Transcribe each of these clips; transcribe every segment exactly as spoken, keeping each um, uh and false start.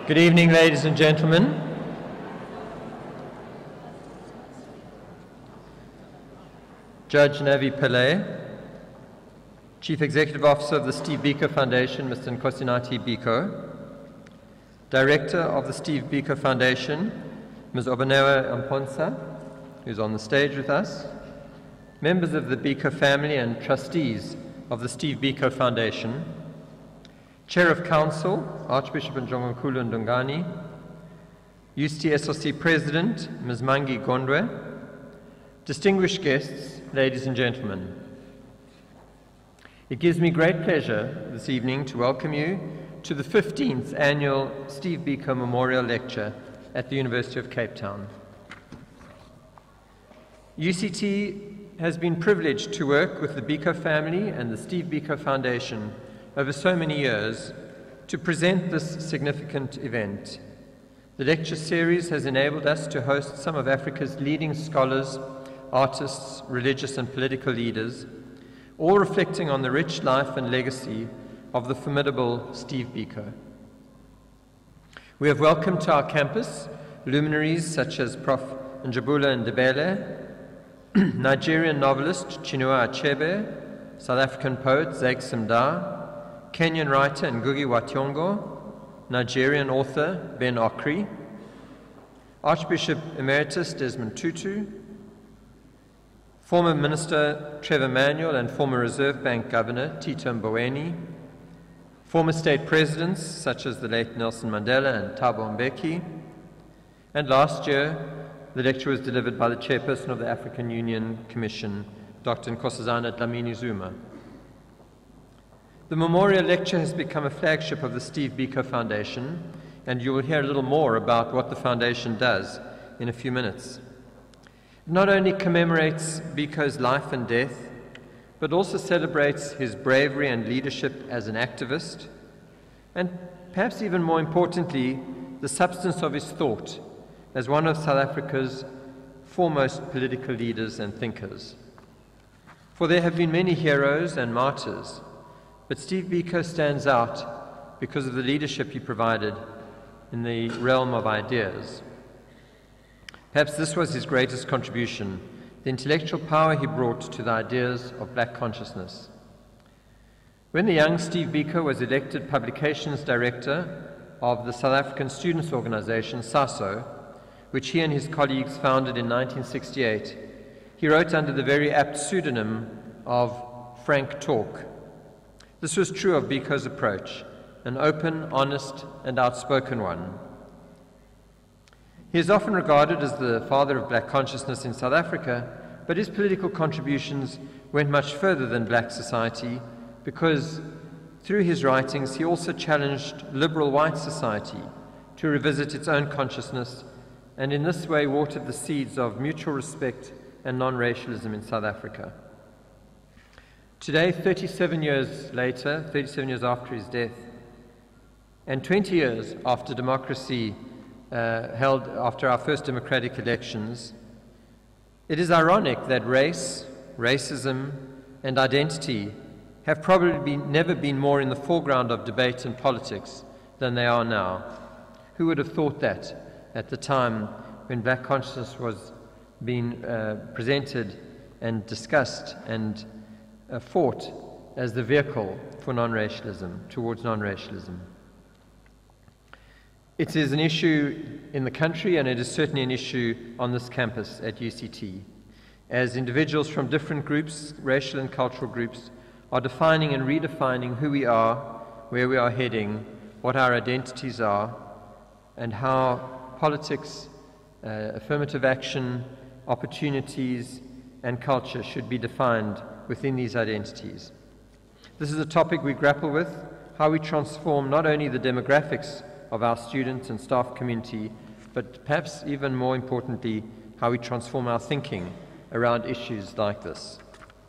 Good evening, ladies and gentlemen. Judge Navi Pillay, Chief Executive Officer of the Steve Biko Foundation, Mister Nkosinathi Biko, Director of the Steve Biko Foundation, Miz Obanewa Amponsa, who's on the stage with us, members of the Biko family and trustees of the Steve Biko Foundation, Chair of Council, Archbishop Njongonkulu Ndungani, U C T S R C President, Miz Mangi Gondwe, distinguished guests, ladies and gentlemen. It gives me great pleasure this evening to welcome you to the fifteenth Annual Steve Biko Memorial Lecture at the University of Cape Town. U C T has been privileged to work with the Biko family and the Steve Biko Foundation over so many years to present this significant event. The lecture series has enabled us to host some of Africa's leading scholars, artists, religious and political leaders, all reflecting on the rich life and legacy of the formidable Steve Biko. We have welcomed to our campus luminaries such as Professor Njabula Ndebele, Nigerian novelist Chinua Achebe, South African poet Zeg Simda, Kenyan writer Ngugi wa Thiong'o, Nigerian author Ben Okri, Archbishop Emeritus Desmond Tutu, former Minister Trevor Manuel and former Reserve Bank Governor Tito Mboweni, former state presidents such as the late Nelson Mandela and Thabo Mbeki, and last year the lecture was delivered by the chairperson of the African Union Commission, Doctor Nkosazana Dlamini-Zuma. The memorial lecture has become a flagship of the Steve Biko Foundation, and you will hear a little more about what the foundation does in a few minutes. It not only commemorates Biko's life and death, but also celebrates his bravery and leadership as an activist, and perhaps even more importantly, the substance of his thought as one of South Africa's foremost political leaders and thinkers. For there have been many heroes and martyrs, but Steve Biko stands out because of the leadership he provided in the realm of ideas. Perhaps this was his greatest contribution, the intellectual power he brought to the ideas of black consciousness. When the young Steve Biko was elected Publications Director of the South African Students' Organization, SASO, which he and his colleagues founded in nineteen sixty-eight, he wrote under the very apt pseudonym of Frank Talk. This was true of Biko's approach, an open, honest, and outspoken one. He is often regarded as the father of black consciousness in South Africa, but his political contributions went much further than black society because through his writings he also challenged liberal white society to revisit its own consciousness, and in this way watered the seeds of mutual respect and non-racialism in South Africa. Today, thirty-seven years later, thirty-seven years after his death, and twenty years after democracy uh, held after our first democratic elections, it is ironic that race, racism, and identity have probably been, never been more in the foreground of debate and politics than they are now. Who would have thought that at the time when black consciousness was being uh, presented and discussed and uh, fought as the vehicle for non-racialism, towards non-racialism? It is an issue in the country, and it is certainly an issue on this campus at U C T, as individuals from different groups, racial and cultural groups, are defining and redefining who we are, where we are heading, what our identities are, and how politics, uh, affirmative action, opportunities, and culture should be defined within these identities. This is a topic we grapple with, how we transform not only the demographics of our students and staff community, but perhaps even more importantly, how we transform our thinking around issues like this.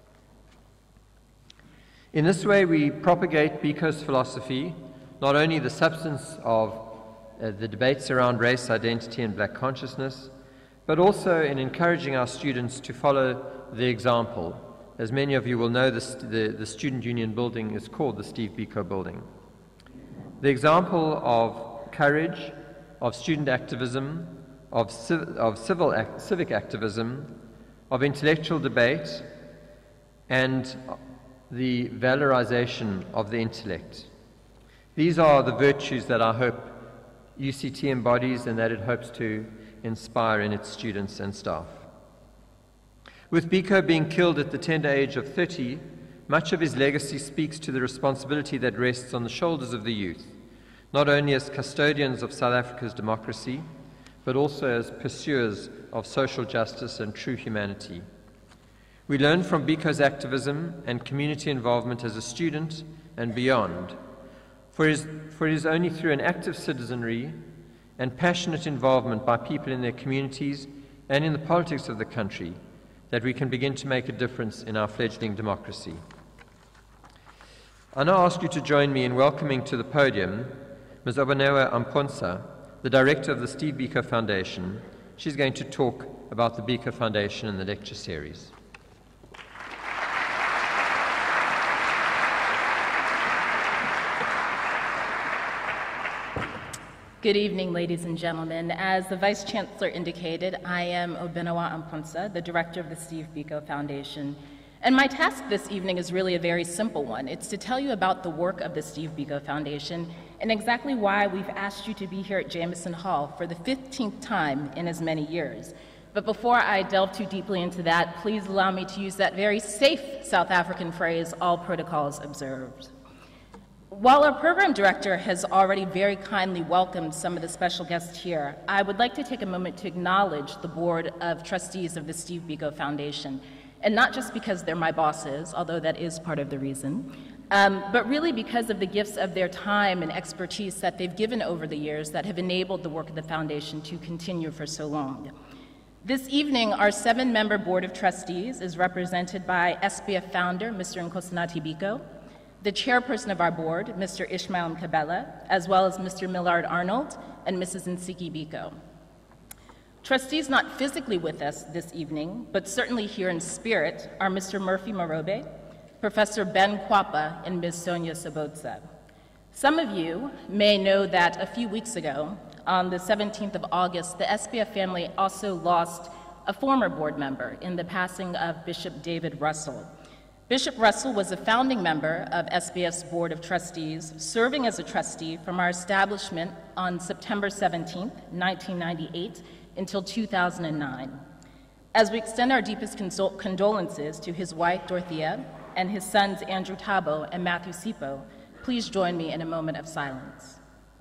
In this way, we propagate Biko's philosophy, not only the substance of uh, the debates around race, identity, and black consciousness, but also in encouraging our students to follow the example. As many of you will know, this, the, the Student Union building is called the Steve Biko Building. The example of courage, of student activism, of, civ of civil ac civic activism, of intellectual debate, and the valorization of the intellect. These are the virtues that I hope U C T embodies and that it hopes to inspire in its students and staff. With Biko being killed at the tender age of thirty, much of his legacy speaks to the responsibility that rests on the shoulders of the youth, not only as custodians of South Africa's democracy, but also as pursuers of social justice and true humanity. We learn from Biko's activism and community involvement as a student and beyond, for it is, for it is only through an active citizenry and passionate involvement by people in their communities and in the politics of the country that we can begin to make a difference in our fledgling democracy. I now ask you to join me in welcoming to the podium Miz Obanewa Amponsa, the director of the Steve Biko Foundation. She's going to talk about the Biko Foundation in the lecture series. Good evening, ladies and gentlemen. As the Vice Chancellor indicated, I am Obanewa Amponsa, the director of the Steve Biko Foundation. And my task this evening is really a very simple one. It's to tell you about the work of the Steve Biko Foundation and exactly why we've asked you to be here at Jameson Hall for the fifteenth time in as many years. But before I delve too deeply into that, please allow me to use that very safe South African phrase, all protocols observed. While our program director has already very kindly welcomed some of the special guests here, I would like to take a moment to acknowledge the Board of Trustees of the Steve Biko Foundation, and not just because they're my bosses, although that is part of the reason, um, but really because of the gifts of their time and expertise that they've given over the years that have enabled the work of the foundation to continue for so long. This evening, our seven-member Board of Trustees is represented by S B F founder, Mister Nkosinathi Biko, the chairperson of our board, Mister Ishmael Mkabela, as well as Mister Millard Arnold and Missus Nsiki Biko. Trustees not physically with us this evening, but certainly here in spirit, are Mister Murphy Marobe, Professor Ben Kwapa, and Miz Sonia Sobotsa. Some of you may know that a few weeks ago, on the seventeenth of August, the S B F family also lost a former board member in the passing of Bishop David Russell. Bishop Russell was a founding member of S B F's Board of Trustees, serving as a trustee from our establishment on September seventeenth, nineteen ninety-eight, until two thousand nine. As we extend our deepest condol condolences to his wife, Dorothea, and his sons, Andrew Tabo and Matthew Sipo, please join me in a moment of silence.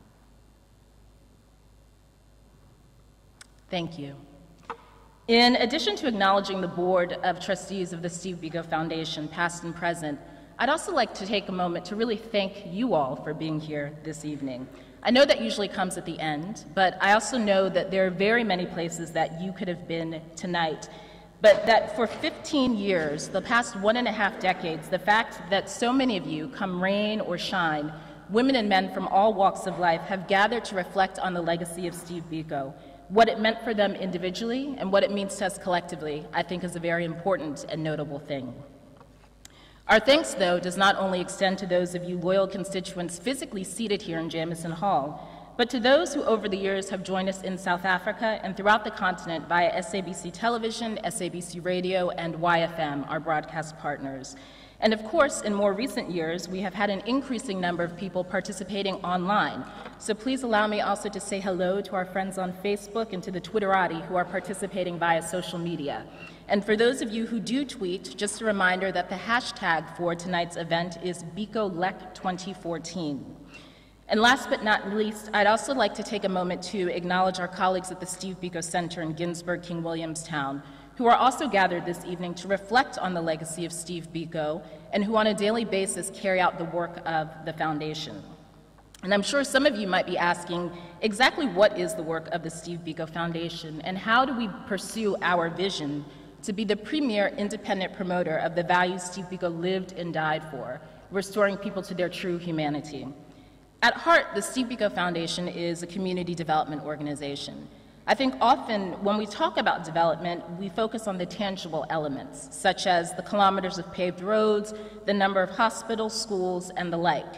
Thank you. In addition to acknowledging the Board of Trustees of the Steve Biko Foundation, past and present, I'd also like to take a moment to really thank you all for being here this evening. I know that usually comes at the end, but I also know that there are very many places that you could have been tonight, but that for fifteen years, the past one and a half decades, the fact that so many of you, come rain or shine, women and men from all walks of life, have gathered to reflect on the legacy of Steve Biko, what it meant for them individually and what it means to us collectively, I think is a very important and notable thing. Our thanks, though, does not only extend to those of you loyal constituents physically seated here in Jameson Hall, but to those who over the years have joined us in South Africa and throughout the continent via S A B C Television, S A B C Radio, and Y F M, our broadcast partners. And of course, in more recent years, we have had an increasing number of people participating online. So please allow me also to say hello to our friends on Facebook and to the Twitterati who are participating via social media. And for those of you who do tweet, just a reminder that the hashtag for tonight's event is Biko Lec twenty fourteen. And last but not least, I'd also like to take a moment to acknowledge our colleagues at the Steve Biko Center in Ginsburg, King Williamstown, who are also gathered this evening to reflect on the legacy of Steve Biko and who on a daily basis carry out the work of the foundation. And I'm sure some of you might be asking exactly what is the work of the Steve Biko Foundation and how do we pursue our vision to be the premier independent promoter of the values Steve Biko lived and died for, restoring people to their true humanity. At heart, the Steve Biko Foundation is a community development organization. I think often when we talk about development, we focus on the tangible elements, such as the kilometers of paved roads, the number of hospitals, schools, and the like.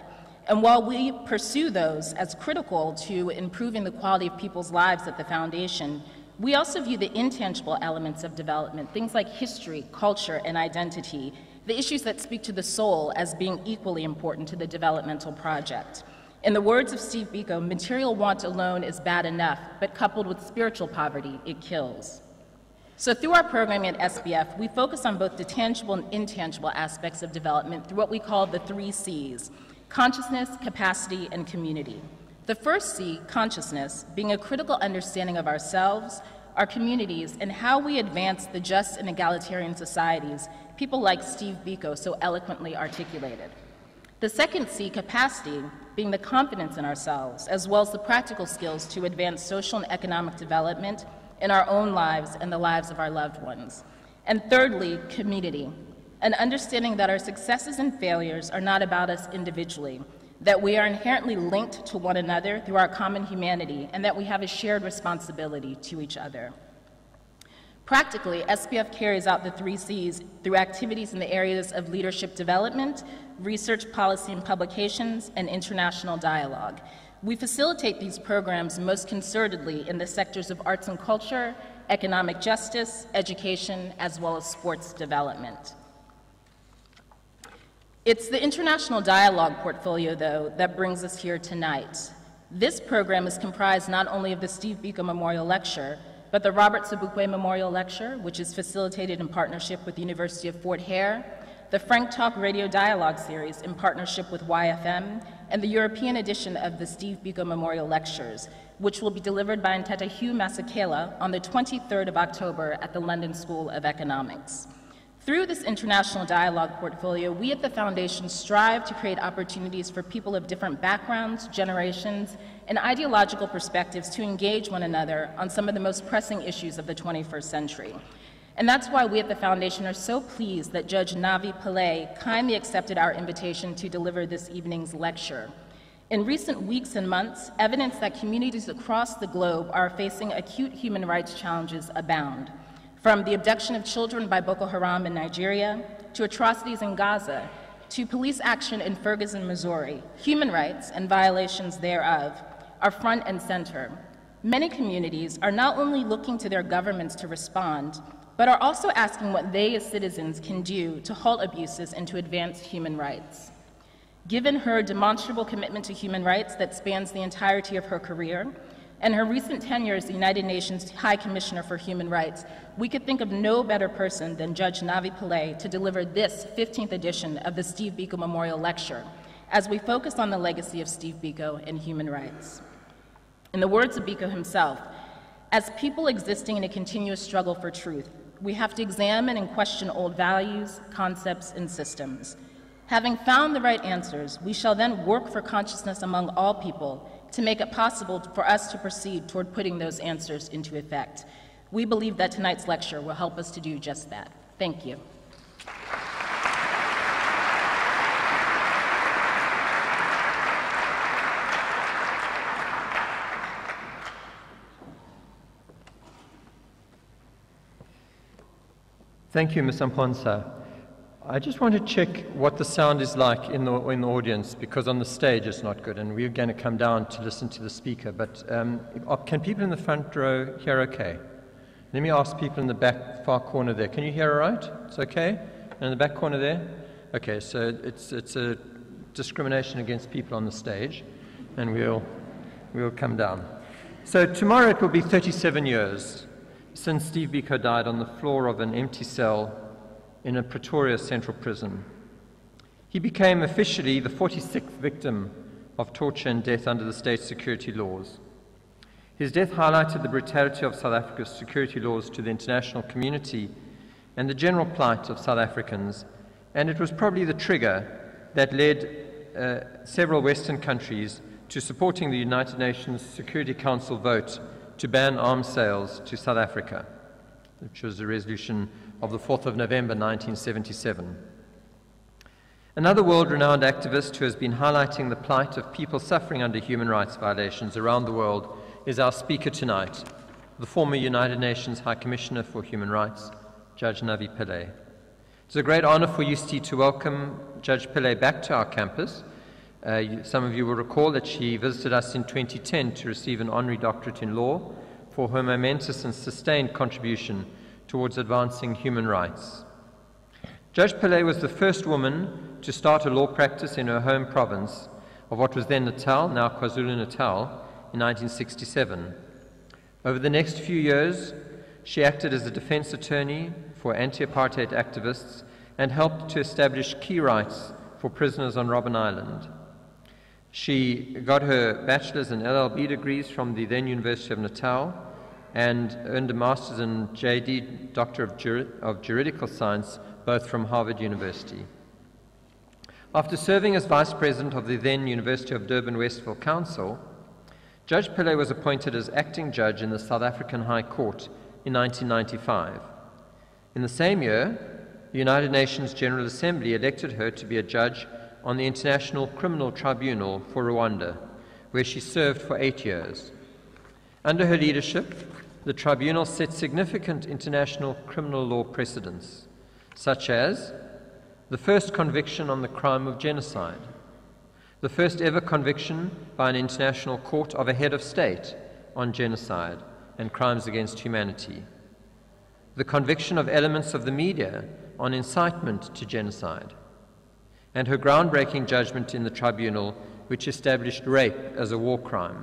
And while we pursue those as critical to improving the quality of people's lives at the foundation, we also view the intangible elements of development, things like history, culture, and identity, the issues that speak to the soul, as being equally important to the developmental project. In the words of Steve Biko, material want alone is bad enough, but coupled with spiritual poverty, it kills. So through our programming at S B F, we focus on both the tangible and intangible aspects of development through what we call the three C's: consciousness, capacity, and community. The first C, consciousness, being a critical understanding of ourselves, our communities, and how we advance the just and egalitarian societies people like Steve Biko so eloquently articulated. The second C, capacity, being the confidence in ourselves, as well as the practical skills to advance social and economic development in our own lives and the lives of our loved ones. And thirdly, community, an understanding that our successes and failures are not about us individually, that we are inherently linked to one another through our common humanity, and that we have a shared responsibility to each other. Practically, S B F carries out the three C's through activities in the areas of leadership development, research, policy and publications, and international dialogue. We facilitate these programs most concertedly in the sectors of arts and culture, economic justice, education, as well as sports development. It's the international dialogue portfolio, though, that brings us here tonight. This program is comprised not only of the Steve Biko Memorial Lecture, but the Robert Sobukwe Memorial Lecture, which is facilitated in partnership with the University of Fort Hare, the Frank Talk Radio Dialogue Series in partnership with Y F M, and the European edition of the Steve Biko Memorial Lectures, which will be delivered by Ntata Hugh Masekela on the twenty-third of October at the London School of Economics. Through this international dialogue portfolio, we at the Foundation strive to create opportunities for people of different backgrounds, generations, and ideological perspectives to engage one another on some of the most pressing issues of the twenty-first century. And that's why we at the Foundation are so pleased that Judge Navi Pillay kindly accepted our invitation to deliver this evening's lecture. In recent weeks and months, evidence that communities across the globe are facing acute human rights challenges abound. From the abduction of children by Boko Haram in Nigeria, to atrocities in Gaza, to police action in Ferguson, Missouri, human rights and violations thereof are front and center. Many communities are not only looking to their governments to respond, but are also asking what they as citizens can do to halt abuses and to advance human rights. Given her demonstrable commitment to human rights that spans the entirety of her career, and her recent tenure as the United Nations High Commissioner for Human Rights, we could think of no better person than Judge Navi Pillay to deliver this fifteenth edition of the Steve Biko Memorial Lecture, as we focus on the legacy of Steve Biko and human rights. In the words of Biko himself, as people existing in a continuous struggle for truth, we have to examine and question old values, concepts, and systems. Having found the right answers, we shall then work for consciousness among all people to make it possible for us to proceed toward putting those answers into effect. We believe that tonight's lecture will help us to do just that. Thank you. Thank you, Miz Amponsa. I just want to check what the sound is like in the, in the audience, because on the stage it's not good, and we're going to come down to listen to the speaker. But um, can people in the front row hear okay? Let me ask people in the back far corner there. Can you hear all right? It's okay? And in the back corner there? Okay, so it's, it's a discrimination against people on the stage, and we'll, we'll come down. So tomorrow it will be thirty-seven years since Steve Biko died on the floor of an empty cell in a Pretoria central prison. He became officially the forty-sixth victim of torture and death under the state security laws. His death highlighted the brutality of South Africa's security laws to the international community and the general plight of South Africans, and it was probably the trigger that led uh, several Western countries to supporting the United Nations Security Council vote to ban arms sales to South Africa, which was a resolution of the fourth of November nineteen seventy-seven. Another world-renowned activist who has been highlighting the plight of people suffering under human rights violations around the world is our speaker tonight, the former United Nations High Commissioner for Human Rights, Judge Navi Pillay. It's a great honor for U C T to welcome Judge Pillay back to our campus Uh, you, some of you will recall that she visited us in twenty ten to receive an honorary doctorate in law for her momentous and sustained contribution towards advancing human rights. Judge Pillay was the first woman to start a law practice in her home province of what was then Natal, now KwaZulu-Natal, in nineteen sixty-seven. Over the next few years, she acted as a defense attorney for anti-apartheid activists and helped to establish key rights for prisoners on Robben Island. She got her bachelor's and L L B degrees from the then University of Natal and earned a master's and J D, Doctor of, Jur of Juridical Science, both from Harvard University. After serving as vice president of the then University of Durban Westville Council, Judge Pillay was appointed as acting judge in the South African High Court in nineteen ninety-five. In the same year, the United Nations General Assembly elected her to be a judge on the International Criminal Tribunal for Rwanda, where she served for eight years. Under her leadership, the tribunal set significant international criminal law precedents, such as the first conviction on the crime of genocide, the first ever conviction by an international court of a head of state on genocide and crimes against humanity, the conviction of elements of the media on incitement to genocide, and her groundbreaking judgment in the tribunal which established rape as a war crime.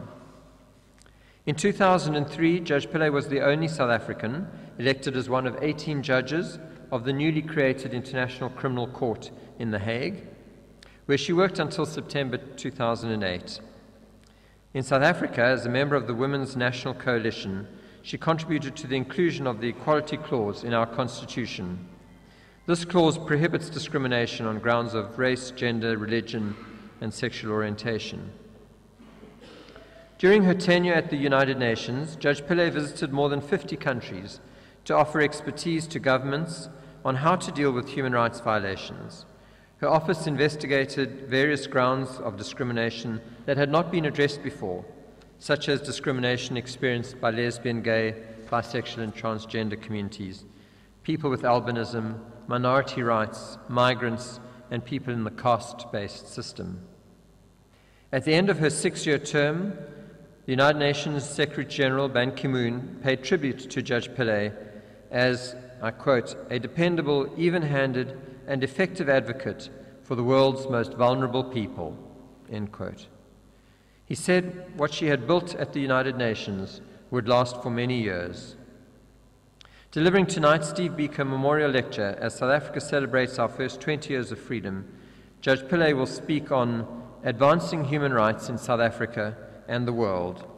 In two thousand three, Judge Pillay was the only South African elected as one of eighteen judges of the newly created International Criminal Court in The Hague, where she worked until September two thousand eight. In South Africa, as a member of the Women's National Coalition, she contributed to the inclusion of the Equality Clause in our Constitution. This clause prohibits discrimination on grounds of race, gender, religion, and sexual orientation. During her tenure at the United Nations, Judge Pillay visited more than fifty countries to offer expertise to governments on how to deal with human rights violations. Her office investigated various grounds of discrimination that had not been addressed before, such as discrimination experienced by lesbian, gay, bisexual, and transgender communities, people with albinism, minority rights, migrants, and people in the caste-based system. At the end of her six-year term, the United Nations Secretary General Ban Ki-moon paid tribute to Judge Pillay as, I quote, a dependable, even-handed, and effective advocate for the world's most vulnerable people, end quote. He said what she had built at the United Nations would last for many years. Delivering tonight's Steve Biko Memorial Lecture as South Africa celebrates our first twenty years of freedom, Judge Pillay will speak on advancing human rights in South Africa and the world.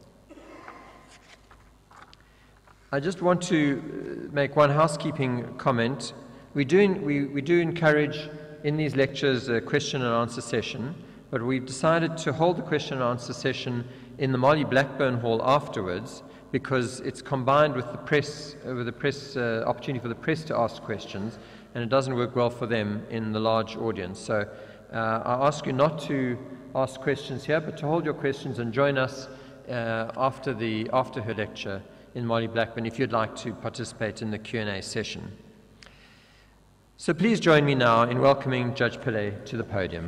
I just want to make one housekeeping comment. We do, we, we do encourage in these lectures a question and answer session, but we've decided to hold the question and answer session in the Molly Blackburn Hall afterwards because it's combined with the press, uh, with the press uh, opportunity for the press to ask questions, and it doesn't work well for them in the large audience. So uh, I ask you not to ask questions here, but to hold your questions and join us uh, after, the, after her lecture in Molly Blackburn if you'd like to participate in the Q and A session. So please join me now in welcoming Judge Pillay to the podium.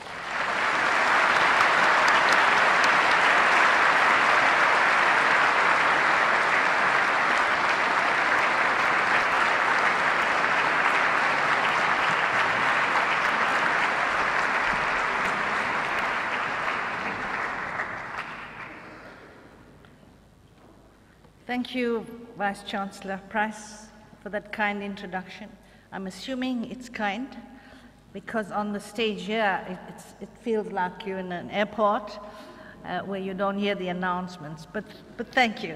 Thank you, Vice-Chancellor Price, for that kind introduction. I'm assuming it's kind, because on the stage here, it, it's, it feels like you're in an airport uh, where you don't hear the announcements, but, but thank you.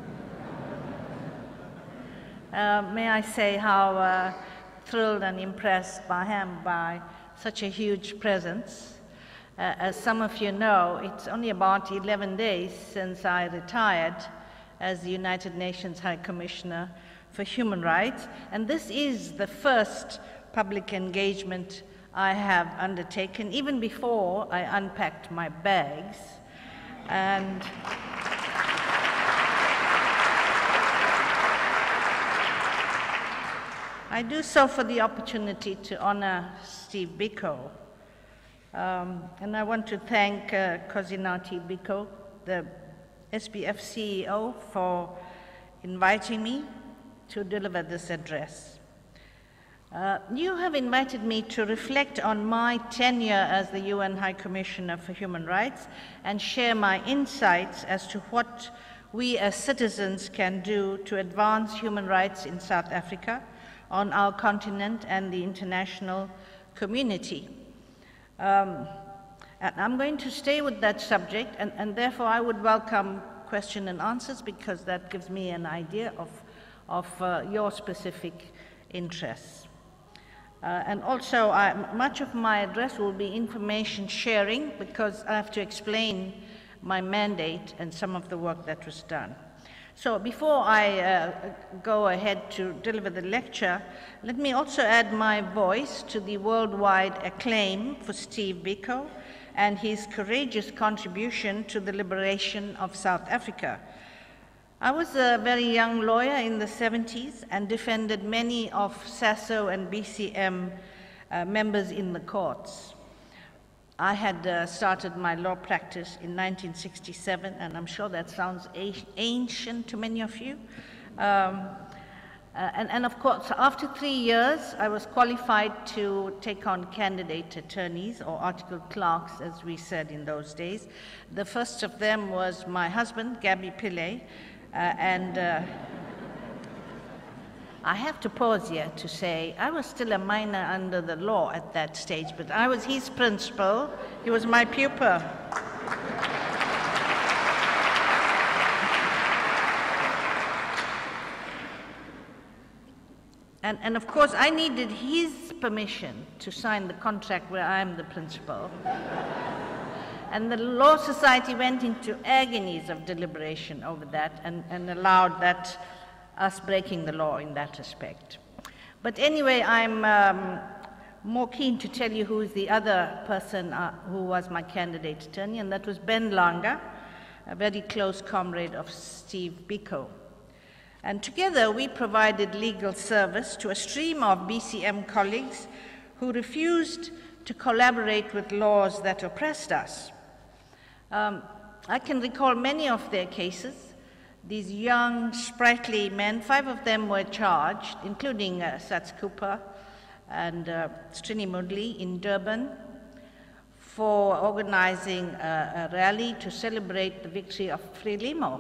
Uh, may I say how uh, thrilled and impressed I am by such a huge presence. Uh, as some of you know, it's only about eleven days since I retired as the United Nations High Commissioner for Human Rights, and this is the first public engagement I have undertaken, even before I unpacked my bags. And I do so for the opportunity to honor Steve Biko, Um, and I want to thank uh, Kozinati Biko, the S B F C E O, for inviting me to deliver this address. Uh, you have invited me to reflect on my tenure as the U N High Commissioner for Human Rights and share my insights as to what we as citizens can do to advance human rights in South Africa, on our continent, and the international community. Um, and I'm going to stay with that subject, and, and therefore I would welcome question and answers, because that gives me an idea of, of uh, your specific interests. Uh, and also, I, much of my address will be information sharing, because I have to explain my mandate and some of the work that was done. So before I uh, go ahead to deliver the lecture, let me also add my voice to the worldwide acclaim for Steve Biko and his courageous contribution to the liberation of South Africa. I was a very young lawyer in the seventies and defended many of SASO and B C M uh, members in the courts. I had uh, started my law practice in nineteen sixty-seven, and I'm sure that sounds ancient to many of you. Um, uh, and, and of course, after three years, I was qualified to take on candidate attorneys, or article clerks, as we said in those days. The first of them was my husband, Navi Pillay, uh, and uh, I have to pause here to say I was still a minor under the law at that stage, but I was his principal. He was my pupil. And, and of course, I needed his permission to sign the contract where I'm the principal. And the Law Society went into agonies of deliberation over that, and, and allowed that us breaking the law in that respect. But anyway, I'm um, more keen to tell you who is the other person uh, who was my candidate attorney, and that was Ben Langa, a very close comrade of Steve Biko. And together we provided legal service to a stream of B C M colleagues who refused to collaborate with laws that oppressed us. Um, I can recall many of their cases. These young, sprightly men, five of them were charged, including uh, Sats Cooper and uh, Strini Mudley in Durban, for organizing a, a rally to celebrate the victory of Frelimo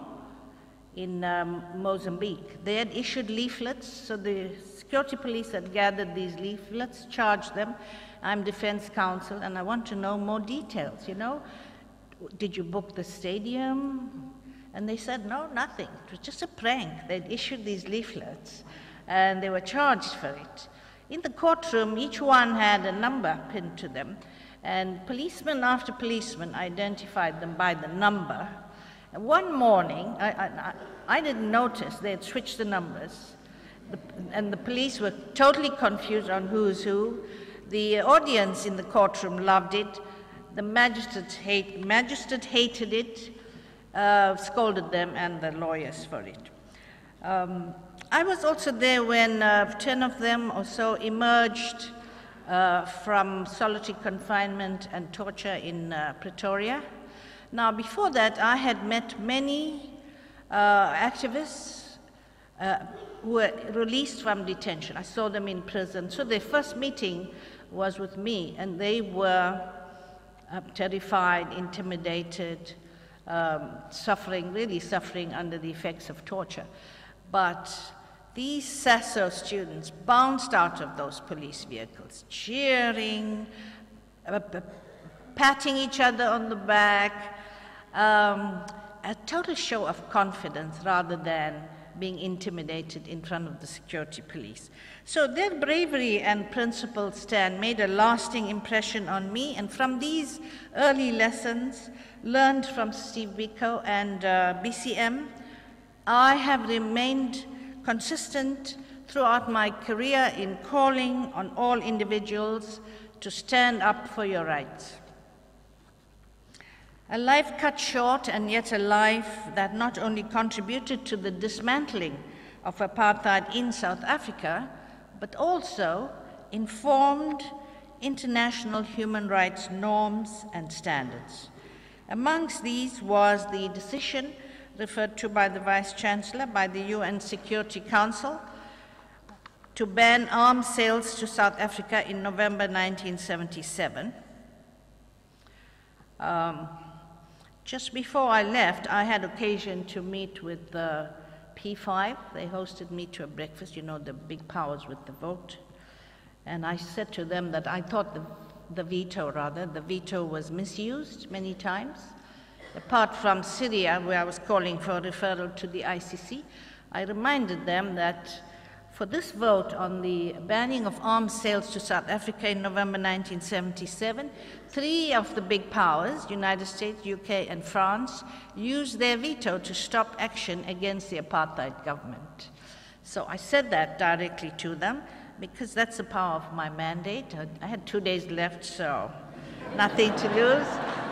in um, Mozambique. They had issued leaflets, so the security police had gathered these leaflets, charged them. I'm defense counsel, and I want to know more details, you know. Did you book the stadium? And they said, no, nothing. It was just a prank. They'd issued these leaflets, and they were charged for it. In the courtroom, each one had a number pinned to them, and policeman after policeman identified them by the number. And one morning, I, I, I didn't notice they had switched the numbers, the, and the police were totally confused on who's who. The audience in the courtroom loved it. The magistrate, hate, magistrate hated it. Uh, scolded them and the lawyers for it. Um, I was also there when uh, ten of them or so emerged uh, from solitary confinement and torture in uh, Pretoria. Now, before that, I had met many uh, activists uh, who were released from detention. I saw them in prison. So their first meeting was with me, and they were uh, terrified, intimidated, Um, suffering, really suffering under the effects of torture. But these SASO students bounced out of those police vehicles, cheering, uh, patting each other on the back, um, a total show of confidence rather than being intimidated in front of the security police. So their bravery and principled stand made a lasting impression on me, and from these early lessons learned from Steve Biko and uh, B C M, I have remained consistent throughout my career in calling on all individuals to stand up for your rights. A life cut short, and yet a life that not only contributed to the dismantling of apartheid in South Africa, but also informed, international human rights norms and standards. Amongst these was the decision referred to by the Vice Chancellor by the U N Security Council to ban arms sales to South Africa in November nineteen seventy-seven. Um, just before I left, I had occasion to meet with the P five. They hosted me to a breakfast, you know, the big powers with the vote. And I said to them that I thought the, the veto, rather, the veto was misused many times. Apart from Syria, where I was calling for a referral to the I C C, I reminded them that for this vote on the banning of arms sales to South Africa in November nineteen seventy-seven, three of the big powers, United States, U K, and France, used their veto to stop action against the apartheid government. So I said that directly to them, because that's the power of my mandate. I had two days left, so nothing to lose.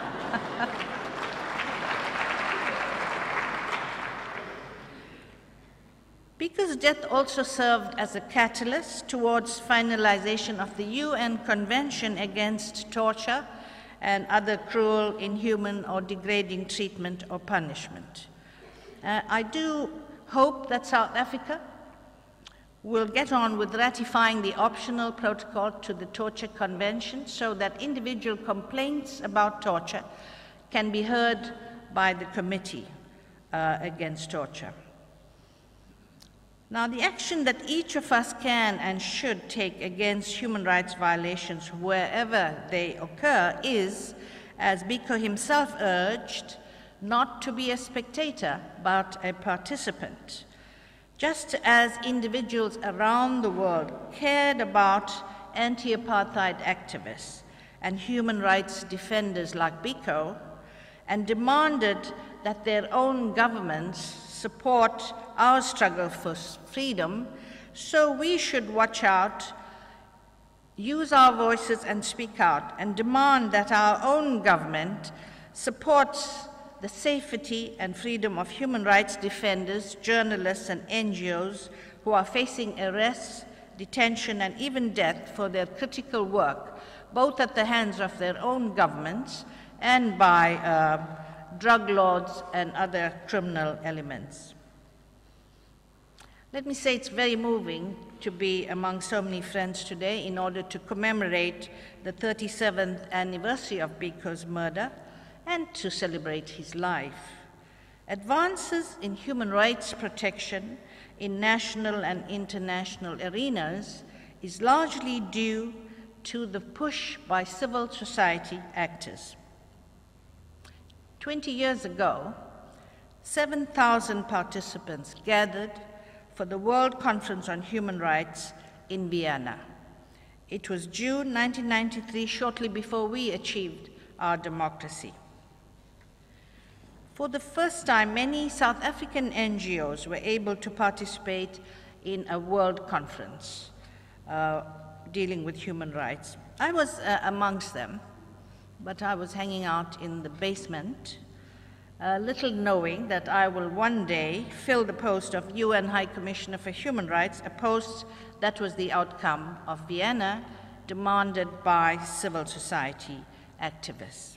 Biko's death also served as a catalyst towards finalization of the U N Convention Against Torture and other cruel, inhuman, or degrading treatment or punishment. Uh, I do hope that South Africa will get on with ratifying the optional protocol to the Torture Convention so that individual complaints about torture can be heard by the Committee uh, Against Torture. Now, the action that each of us can and should take against human rights violations wherever they occur is, as Biko himself urged, not to be a spectator, but a participant. Just as individuals around the world cared about anti-apartheid activists and human rights defenders like Biko and demanded that their own governments support our struggle for freedom, so we should watch out, use our voices and speak out, and demand that our own government supports the safety and freedom of human rights defenders, journalists, and N G Os who are facing arrest, detention, and even death for their critical work, both at the hands of their own governments and by uh, drug lords and other criminal elements. Let me say it's very moving to be among so many friends today in order to commemorate the thirty-seventh anniversary of Biko's murder and to celebrate his life. Advances in human rights protection in national and international arenas is largely due to the push by civil society actors. Twenty years ago, seven thousand participants gathered for the World Conference on Human Rights in Vienna. It was June nineteen ninety-three, shortly before we achieved our democracy. For the first time, many South African N G Os were able to participate in a world conference uh, dealing with human rights. I was uh, amongst them, but I was hanging out in the basement, uh, little knowing that I will one day fill the post of U N High Commissioner for Human Rights, a post that was the outcome of Vienna, demanded by civil society activists.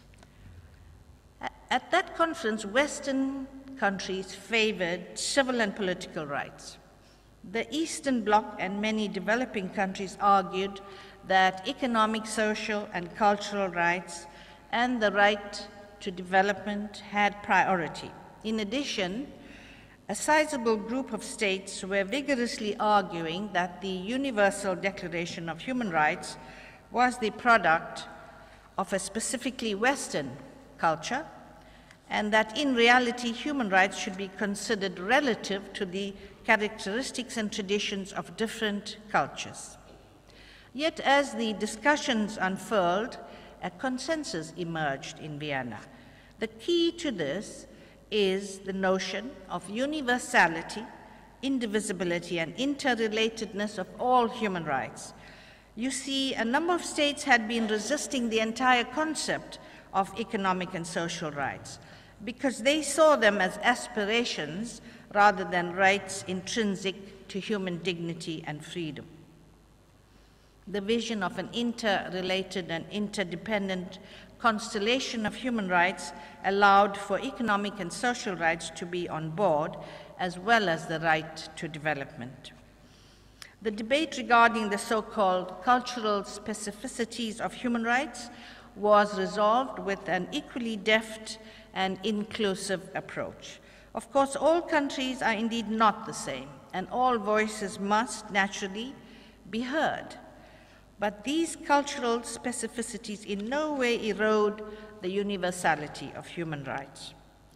At that conference, Western countries favored civil and political rights. The Eastern Bloc and many developing countries argued that economic, social, and cultural rights and the right to development had priority. In addition, a sizable group of states were vigorously arguing that the Universal Declaration of Human Rights was the product of a specifically Western culture, and that in reality human rights should be considered relative to the characteristics and traditions of different cultures. Yet as the discussions unfurled, a consensus emerged in Vienna. The key to this is the notion of universality, indivisibility, and interrelatedness of all human rights. You see, a number of states had been resisting the entire concept of economic and social rights because they saw them as aspirations rather than rights intrinsic to human dignity and freedom. the vision of an interrelated and interdependent constellation of human rights allowed for economic and social rights to be on board, as well as the right to development. The debate regarding the so-called cultural specificities of human rights was resolved with an equally deft and inclusive approach. Of course, all countries are indeed not the same, and all voices must naturally be heard. But these cultural specificities in no way erode the universality of human rights.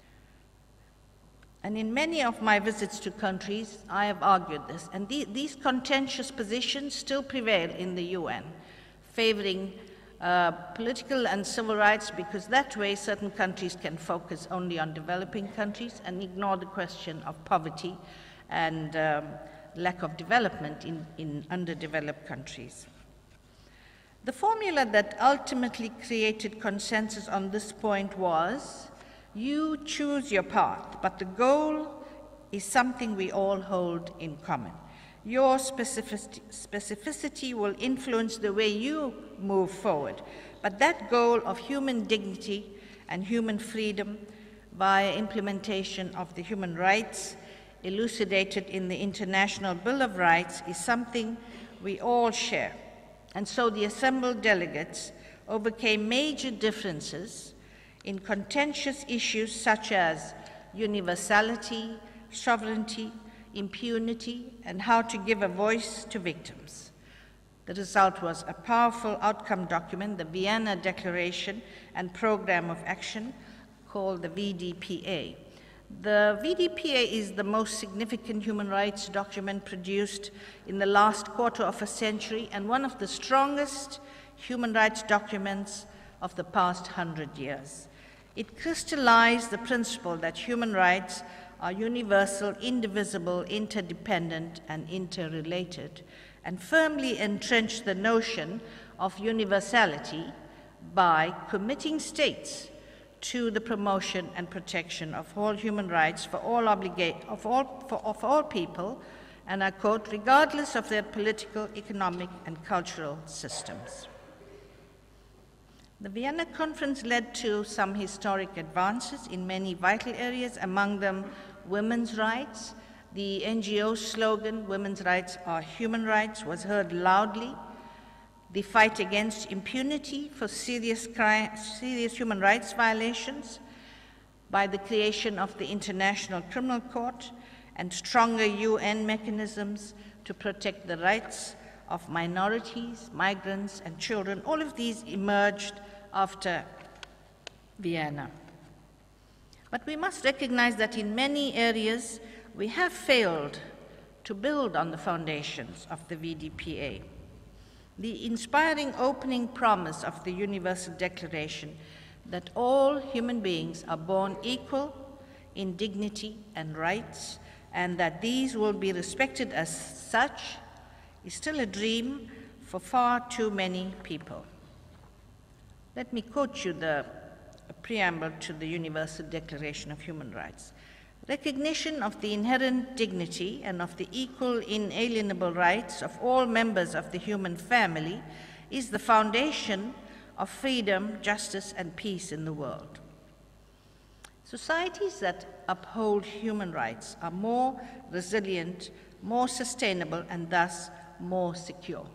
And in many of my visits to countries, I have argued this, and the, these contentious positions still prevail in the U N, favoring uh, political and civil rights, because that way certain countries can focus only on developing countries and ignore the question of poverty and um, lack of development in, in underdeveloped countries. The formula that ultimately created consensus on this point was, you choose your path, but the goal is something we all hold in common. Your specificity, specificity will influence the way you move forward, but that goal of human dignity and human freedom via implementation of the human rights elucidated in the International Bill of Rights is something we all share. And so the assembled delegates overcame major differences in contentious issues such as universality, sovereignty, impunity, and how to give a voice to victims. The result was a powerful outcome document, the Vienna Declaration and Program of Action, called the V D P A. The V D P A is the most significant human rights document produced in the last quarter of a century and one of the strongest human rights documents of the past hundred years. It crystallized the principle that human rights are universal, indivisible, interdependent, and interrelated, and firmly entrenched the notion of universality by committing states to the promotion and protection of all human rights for all, obligate, of all, for, of all people, and I quote, regardless of their political, economic, and cultural systems. The Vienna Conference led to some historic advances in many vital areas, among them women's rights. The N G O slogan, "Women's rights are human rights," was heard loudly. The fight against impunity for serious, crime, serious human rights violations by the creation of the International Criminal Court and stronger U N mechanisms to protect the rights of minorities, migrants, and children. All of these emerged after Vienna. But we must recognize that in many areas we have failed to build on the foundations of the V D P A. The inspiring opening promise of the Universal Declaration that all human beings are born equal in dignity and rights, and that these will be respected as such, is still a dream for far too many people. Let me quote you the preamble to the Universal Declaration of Human Rights. Recognition of the inherent dignity and of the equal inalienable rights of all members of the human family is the foundation of freedom, justice, and peace in the world. Societies that uphold human rights are more resilient, more sustainable, and thus more secure.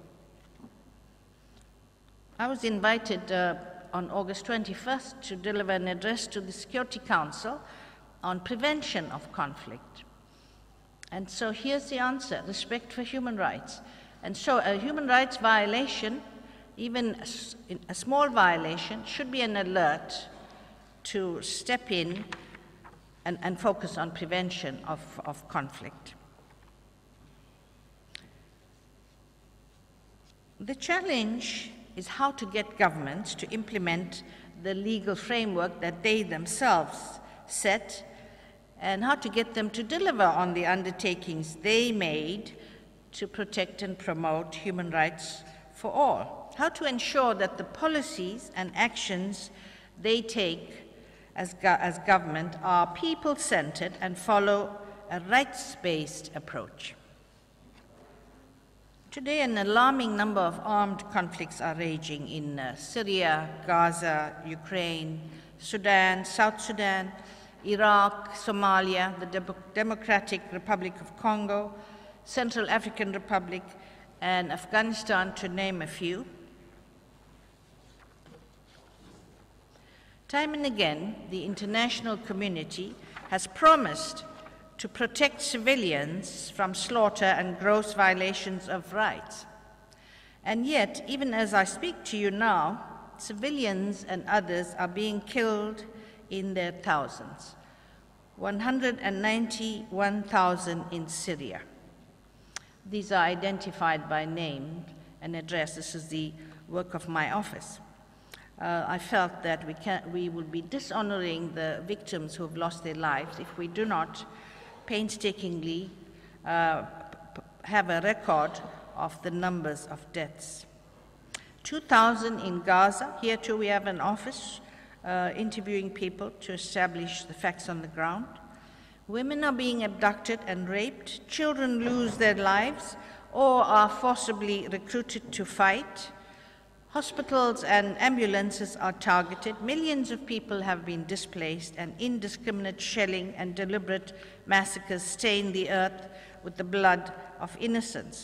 I was invited uh, on August twenty-first to deliver an address to the Security Council on prevention of conflict. And so here's the answer: respect for human rights. And so a human rights violation, even a, a small violation, should be an alert to step in and, and focus on prevention of, of conflict. The challenge is how to get governments to implement the legal framework that they themselves set, and how to get them to deliver on the undertakings they made to protect and promote human rights for all. How to ensure that the policies and actions they take as, go- as government are people-centered and follow a rights-based approach. Today, an alarming number of armed conflicts are raging in uh, Syria, Gaza, Ukraine, Sudan, South Sudan, Iraq, Somalia, the De- Democratic Republic of Congo, Central African Republic, and Afghanistan, to name a few. Time and again, the international community has promised to protect civilians from slaughter and gross violations of rights. And yet, even as I speak to you now, civilians and others are being killed in their thousands. one hundred ninety-one thousand in Syria. These are identified by name and address. This is the work of my office. Uh, I felt that we, can, we would be dishonoring the victims who have lost their lives if we do not painstakingly uh, have a record of the numbers of deaths. two thousand in Gaza. Here too we have an office uh, interviewing people to establish the facts on the ground. Women are being abducted and raped. Children lose their lives or are forcibly recruited to fight. Hospitals and ambulances are targeted. Millions of people have been displaced, and indiscriminate shelling and deliberate massacres stain the earth with the blood of innocents.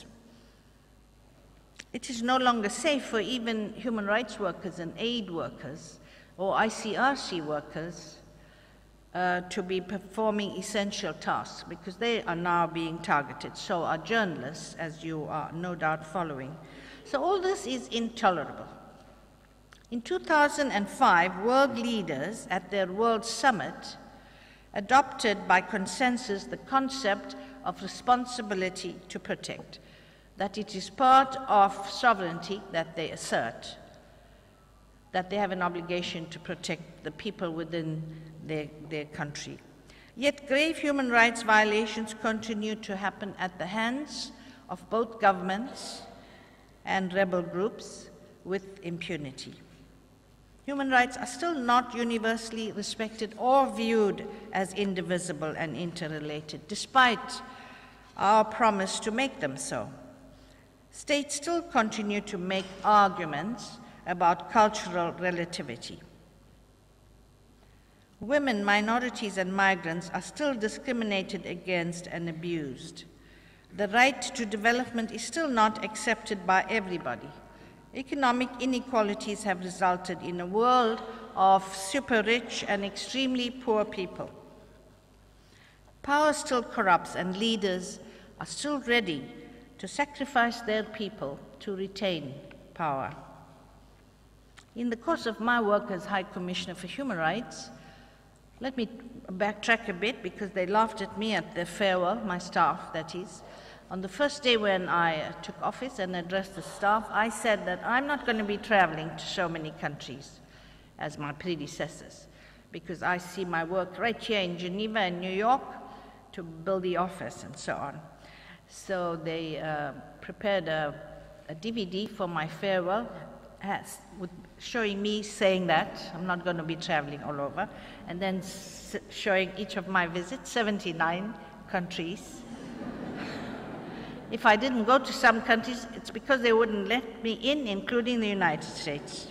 It is no longer safe for even human rights workers and aid workers or I C R C workers uh, to be performing essential tasks because they are now being targeted. So are journalists, as you are no doubt following. So all this is intolerable. In two thousand five, world leaders at their World Summit adopted by consensus the concept of responsibility to protect, that it is part of sovereignty that they assert, that they have an obligation to protect the people within their, their country. Yet grave human rights violations continue to happen at the hands of both governments and rebel groups with impunity. Human rights are still not universally respected or viewed as indivisible and interrelated, despite our promise to make them so. States still continue to make arguments about cultural relativity. Women, minorities, and migrants are still discriminated against and abused. The right to development is still not accepted by everybody. Economic inequalities have resulted in a world of super rich and extremely poor people. Power still corrupts, and leaders are still ready to sacrifice their people to retain power. In the course of my work as High Commissioner for Human Rights, let me backtrack a bit because they laughed at me at the farewell, my staff, that is. On the first day when I uh, took office and addressed the staff, I said that I'm not going to be traveling to so many countries as my predecessors, because I see my work right here in Geneva and New York to build the office and so on. So they uh, prepared a, a D V D for my farewell, has, with, showing me saying that I'm not going to be traveling all over, and then s showing each of my visits, seventy-nine countries. If I didn't go to some countries, it's because they wouldn't let me in, including the United States.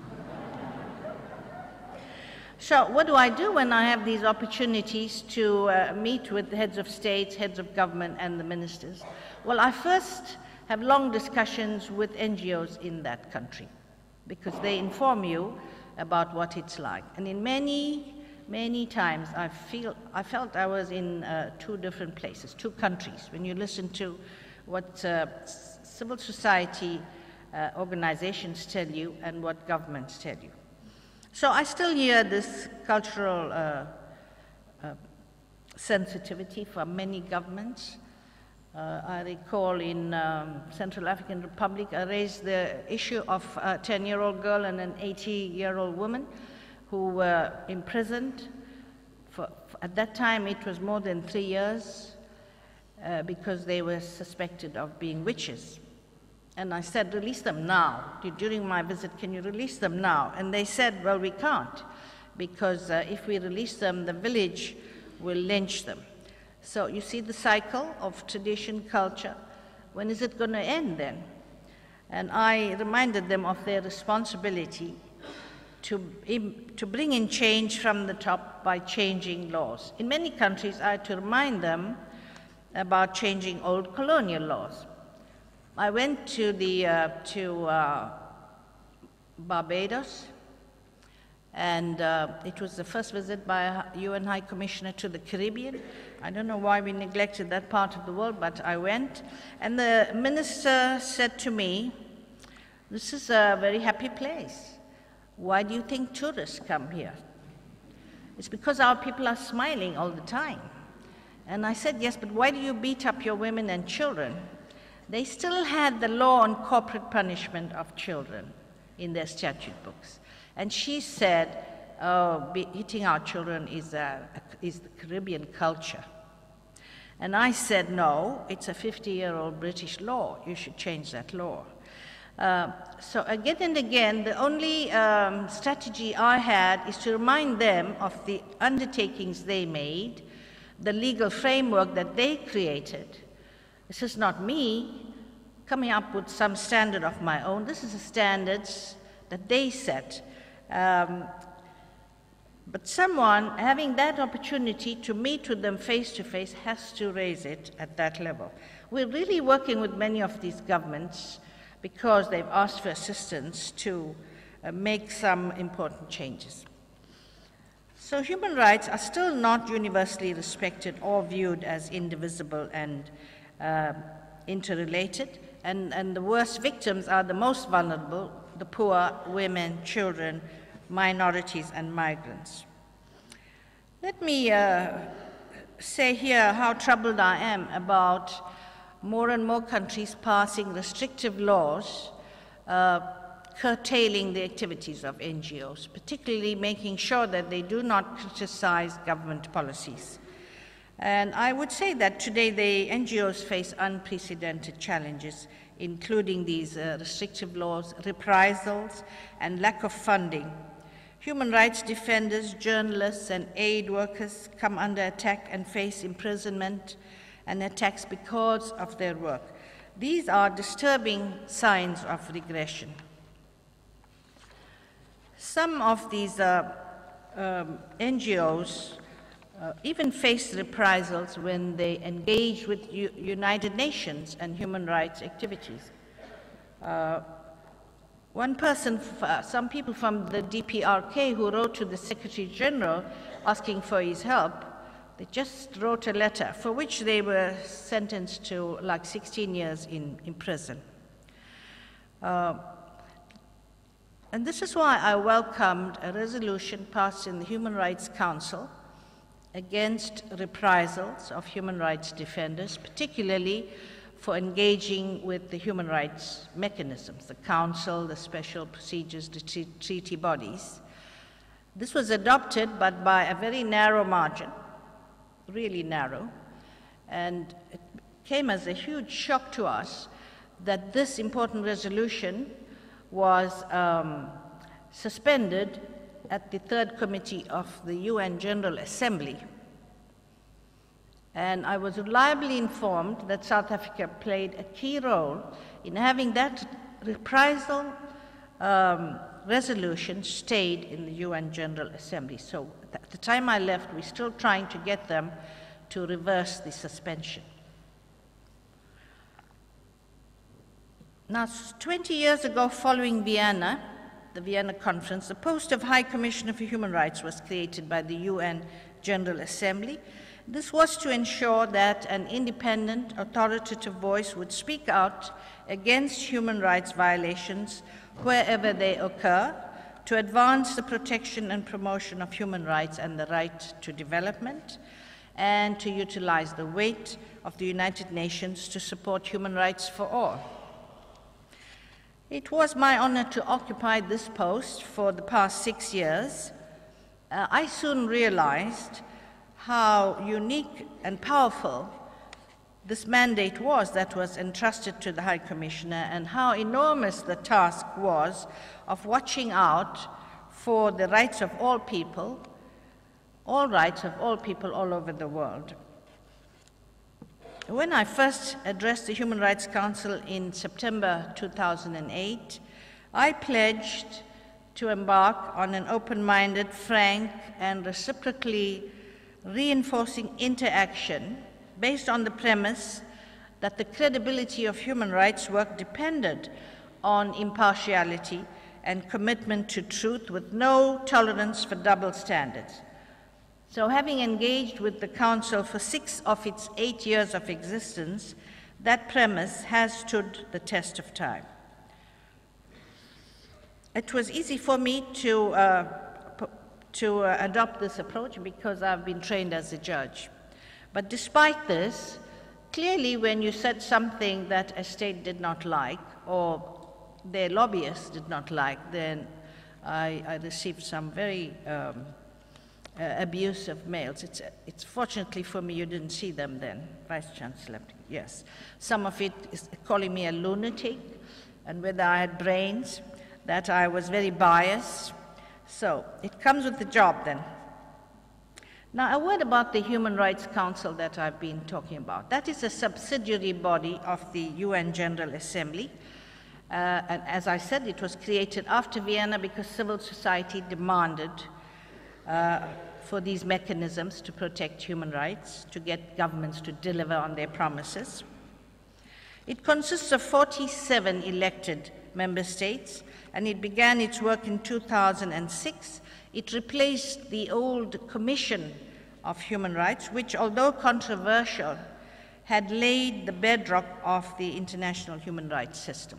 So what do I do when I have these opportunities to uh, meet with the heads of states, heads of government, and the ministers? Well, I first have long discussions with N G Os in that country, because they inform you about what it's like. And in many, many times, I, feel, I felt I was in uh, two different places, two countries, when you listen to what uh, civil society uh, organizations tell you and what governments tell you. So I still hear this cultural uh, uh, sensitivity from many governments. Uh, I recall in um, Central African Republic, I raised the issue of a ten-year-old girl and an eighty-year-old woman who were imprisoned. For, for, at that time, it was more than three years uh, because they were suspected of being witches. And I said, release them now. During my visit, can you release them now? And they said, well, we can't, because uh, if we release them, the village will lynch them. So you see the cycle of tradition, culture, when is it going to end then? And I reminded them of their responsibility to, to bring in change from the top by changing laws. In many countries, I had to remind them about changing old colonial laws. I went to, the, uh, to uh, Barbados, and uh, it was the first visit by a U N High Commissioner to the Caribbean. I don't know why we neglected that part of the world, but I went. And the minister said to me, "This is a very happy place. Why do you think tourists come here?" "It's because our people are smiling all the time." And I said, "Yes, but why do you beat up your women and children?" They still had the law on corporal punishment of children in their statute books. And she said, "Oh, be, hitting our children is, a, is the Caribbean culture." And I said, "No, it's a fifty-year-old British law. You should change that law." Uh, so again and again, the only um, strategy I had is to remind them of the undertakings they made, the legal framework that they created. This is not me coming up with some standard of my own. This is the standards that they set. Um, but someone having that opportunity to meet with them face to face has to raise it at that level. We're really working with many of these governments because they've asked for assistance to uh, make some important changes. So human rights are still not universally respected or viewed as indivisible and uh, interrelated, and, and the worst victims are the most vulnerable, the poor, women, children, minorities, and migrants. Let me uh, say here how troubled I am about more and more countries passing restrictive laws uh, curtailing the activities of N G Os, particularly making sure that they do not criticize government policies. And I would say that today the N G Os face unprecedented challenges, including these uh, restrictive laws, reprisals, and lack of funding. Human rights defenders, journalists, and aid workers come under attack and face imprisonment and attacks because of their work. These are disturbing signs of regression. Some of these uh, um, N G Os uh, even face reprisals when they engage with U United Nations and human rights activities. Uh, one person, uh, some people from the D P R K who wrote to the Secretary General asking for his help, they just wrote a letter for which they were sentenced to like sixteen years in, in prison. Uh, and this is why I welcomed a resolution passed in the Human Rights Council against reprisals of human rights defenders, particularly for engaging with the human rights mechanisms, the Council, the special procedures, the treaty bodies. This was adopted, but by a very narrow margin, really narrow, and it came as a huge shock to us that this important resolution was um, suspended at the Third Committee of the U N General Assembly. And I was reliably informed that South Africa played a key role in having that reprisal um, resolution stayed in the U N General Assembly. So at the time I left, we're still trying to get them to reverse the suspension. Now, twenty years ago, following Vienna, the Vienna Conference, the post of High Commissioner for Human Rights was created by the U N General Assembly. This was to ensure that an independent, authoritative voice would speak out against human rights violations wherever they occur, to advance the protection and promotion of human rights and the right to development, and to utilize the weight of the United Nations to support human rights for all. It was my honor to occupy this post for the past six years. Uh, I soon realized how unique and powerful this mandate was that was entrusted to the High Commissioner, and how enormous the task was of watching out for the rights of all people, all rights of all people all over the world. when I first addressed the Human Rights Council in September two thousand eight, I pledged to embark on an open-minded, frank, and reciprocally reinforcing interaction based on the premise that the credibility of human rights work depended on impartiality and commitment to truth with no tolerance for double standards. So having engaged with the Council for six of its eight years of existence, that premise has stood the test of time. It was easy for me to, uh, to uh, adopt this approach because I've been trained as a judge. But despite this, clearly when you said something that a state did not like or their lobbyists did not like, then I, I received some very um, uh, abusive mails. It's, it's fortunately for me you didn't see them then, Vice Chancellor. Yes. Some of it is calling me a lunatic and whether I had brains, that I was very biased. So it comes with the job then. Now a word about the Human Rights Council that I've been talking about. That is a subsidiary body of the U N General Assembly. Uh, and as I said, it was created after Vienna because civil society demanded uh, for these mechanisms to protect human rights, to get governments to deliver on their promises. It consists of forty-seven elected member states, and it began its work in two thousand six. It replaced the old Commission of Human Rights, which, although controversial, had laid the bedrock of the international human rights system.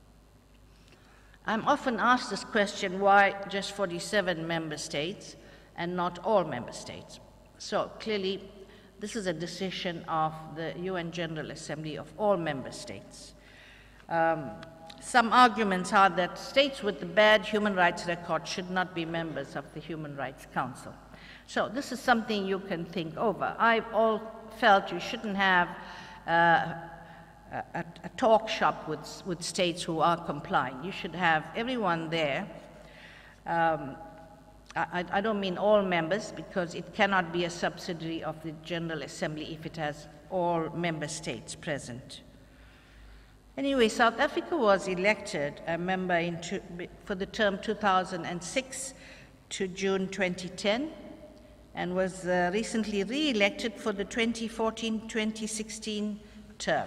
I'm often asked this question, why just forty-seven member states and not all member states? So clearly, this is a decision of the U N General Assembly of all member states. Um, Some arguments are that states with a bad human rights record should not be members of the Human Rights Council. So this is something you can think over. I've all felt you shouldn't have uh, a, a talk shop with, with states who are complying. You should have everyone there. Um, I, I don't mean all members, because it cannot be a subsidiary of the General Assembly if it has all member states present. Anyway, South Africa was elected a member in two, for the term two thousand six to June twenty ten, and was uh, recently re-elected for the twenty fourteen twenty sixteen term.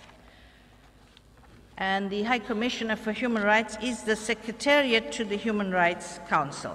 And the High Commissioner for Human Rights is the Secretariat to the Human Rights Council.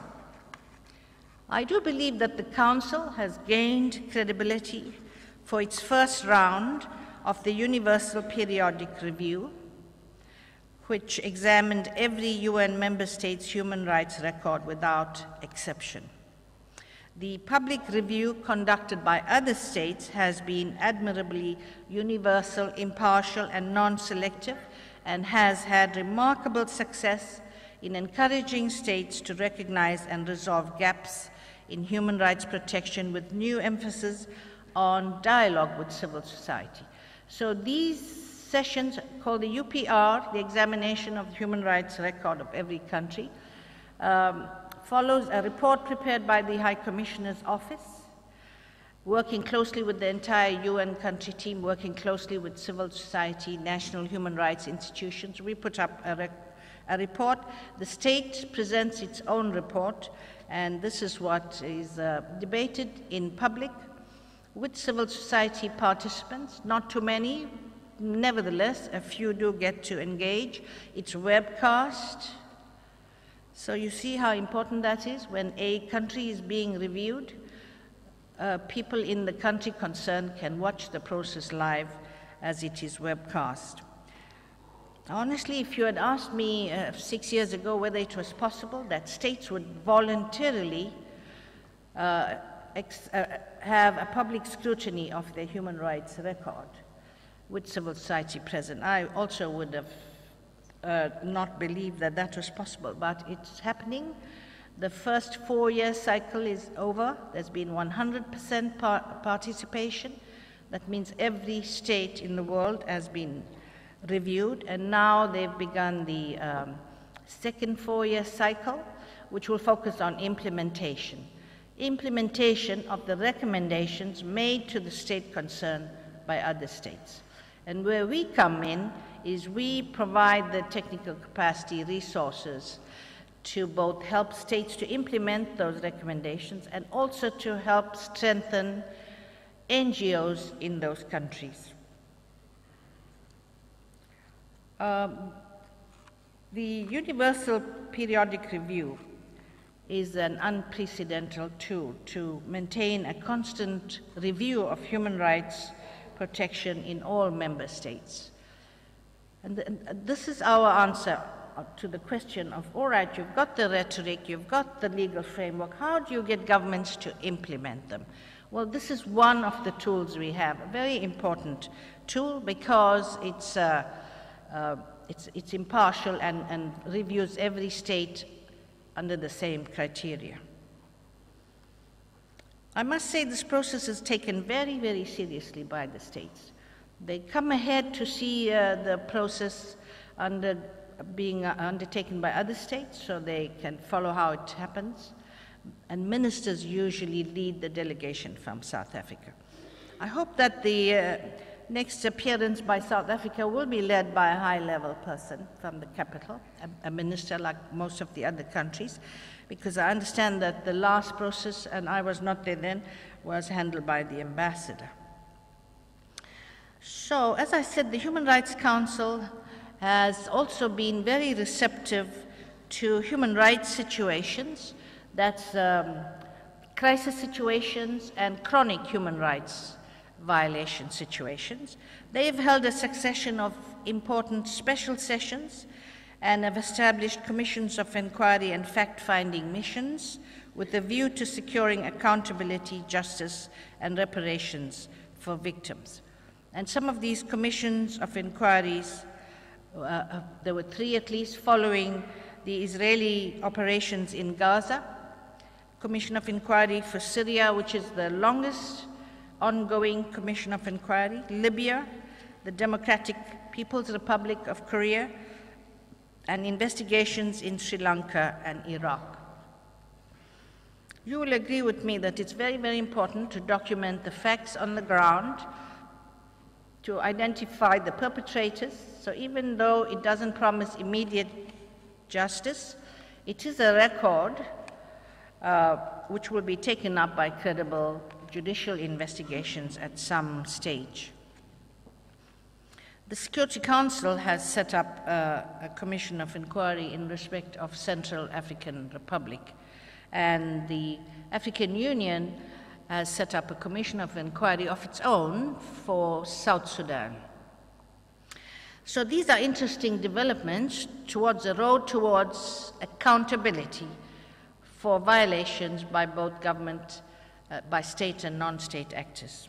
I do believe that the Council has gained credibility for its first round of the Universal Periodic Review, which examined every U N member state's human rights record without exception. The public review conducted by other states has been admirably universal, impartial, and non-selective, and has had remarkable success in encouraging states to recognize and resolve gaps in human rights protection, with new emphasis on dialogue with civil society. So these sessions, called the U P R, the examination of the human rights record of every country, um, follows a report prepared by the High Commissioner's Office, working closely with the entire U N country team, working closely with civil society, national human rights institutions. We put up a, rec a report. The state presents its own report, and this is what is uh, debated in public with civil society participants. Not too many, nevertheless, a few do get to engage. It's webcast. So you see how important that is. When a country is being reviewed, uh, people in the country concerned can watch the process live as it is webcast. Honestly, if you had asked me uh, six years ago whether it was possible that states would voluntarily uh, ex uh, have a public scrutiny of their human rights record with civil society present, I also would have uh, not believed that that was possible, but it's happening. The first four-year cycle is over. There's been one hundred percent par participation. That means every state in the world has been reviewed, and now they've begun the um, second four-year cycle, which will focus on implementation. Implementation of the recommendations made to the state concerned by other states. And where we come in is we provide the technical capacity resources to both help states to implement those recommendations and also to help strengthen N G Os in those countries. Um, the Universal Periodic Review is an unprecedented tool to maintain a constant review of human rights protection in all member states. And, th and this is our answer to the question of, all right, you've got the rhetoric, you've got the legal framework, how do you get governments to implement them? Well, this is one of the tools we have, a very important tool because it's, uh, uh, it's, it's impartial and, and reviews every state under the same criteria. I must say this process is taken very, very seriously by the states. They come ahead to see uh, the process under, being uh, undertaken by other states so they can follow how it happens. And ministers usually lead the delegation from South Africa. I hope that the uh, next appearance by South Africa will be led by a high-level person from the capital, a, a minister like most of the other countries, because I understand that the last process, and I was not there then, was handled by the ambassador. So, as I said, the Human Rights Council has also been very receptive to human rights situations, that's um, crisis situations and chronic human rights violation situations. They've held a succession of important special sessions and have established commissions of inquiry and fact-finding missions with a view to securing accountability, justice, and reparations for victims. And some of these commissions of inquiries, uh, there were three at least, following the Israeli operations in Gaza, Commission of Inquiry for Syria, which is the longest ongoing Commission of Inquiry, Libya, the Democratic People's Republic of Korea, and investigations in Sri Lanka and Iraq. You will agree with me that it's very, very important to document the facts on the ground, to identify the perpetrators. So even though it doesn't promise immediate justice, it is a record uh, which will be taken up by credible judicial investigations at some stage. The Security Council has set up uh, a commission of inquiry in respect of Central African Republic, and the African Union has set up a commission of inquiry of its own for South Sudan. So these are interesting developments towards a road towards accountability for violations by both government, uh, by state and non-state actors.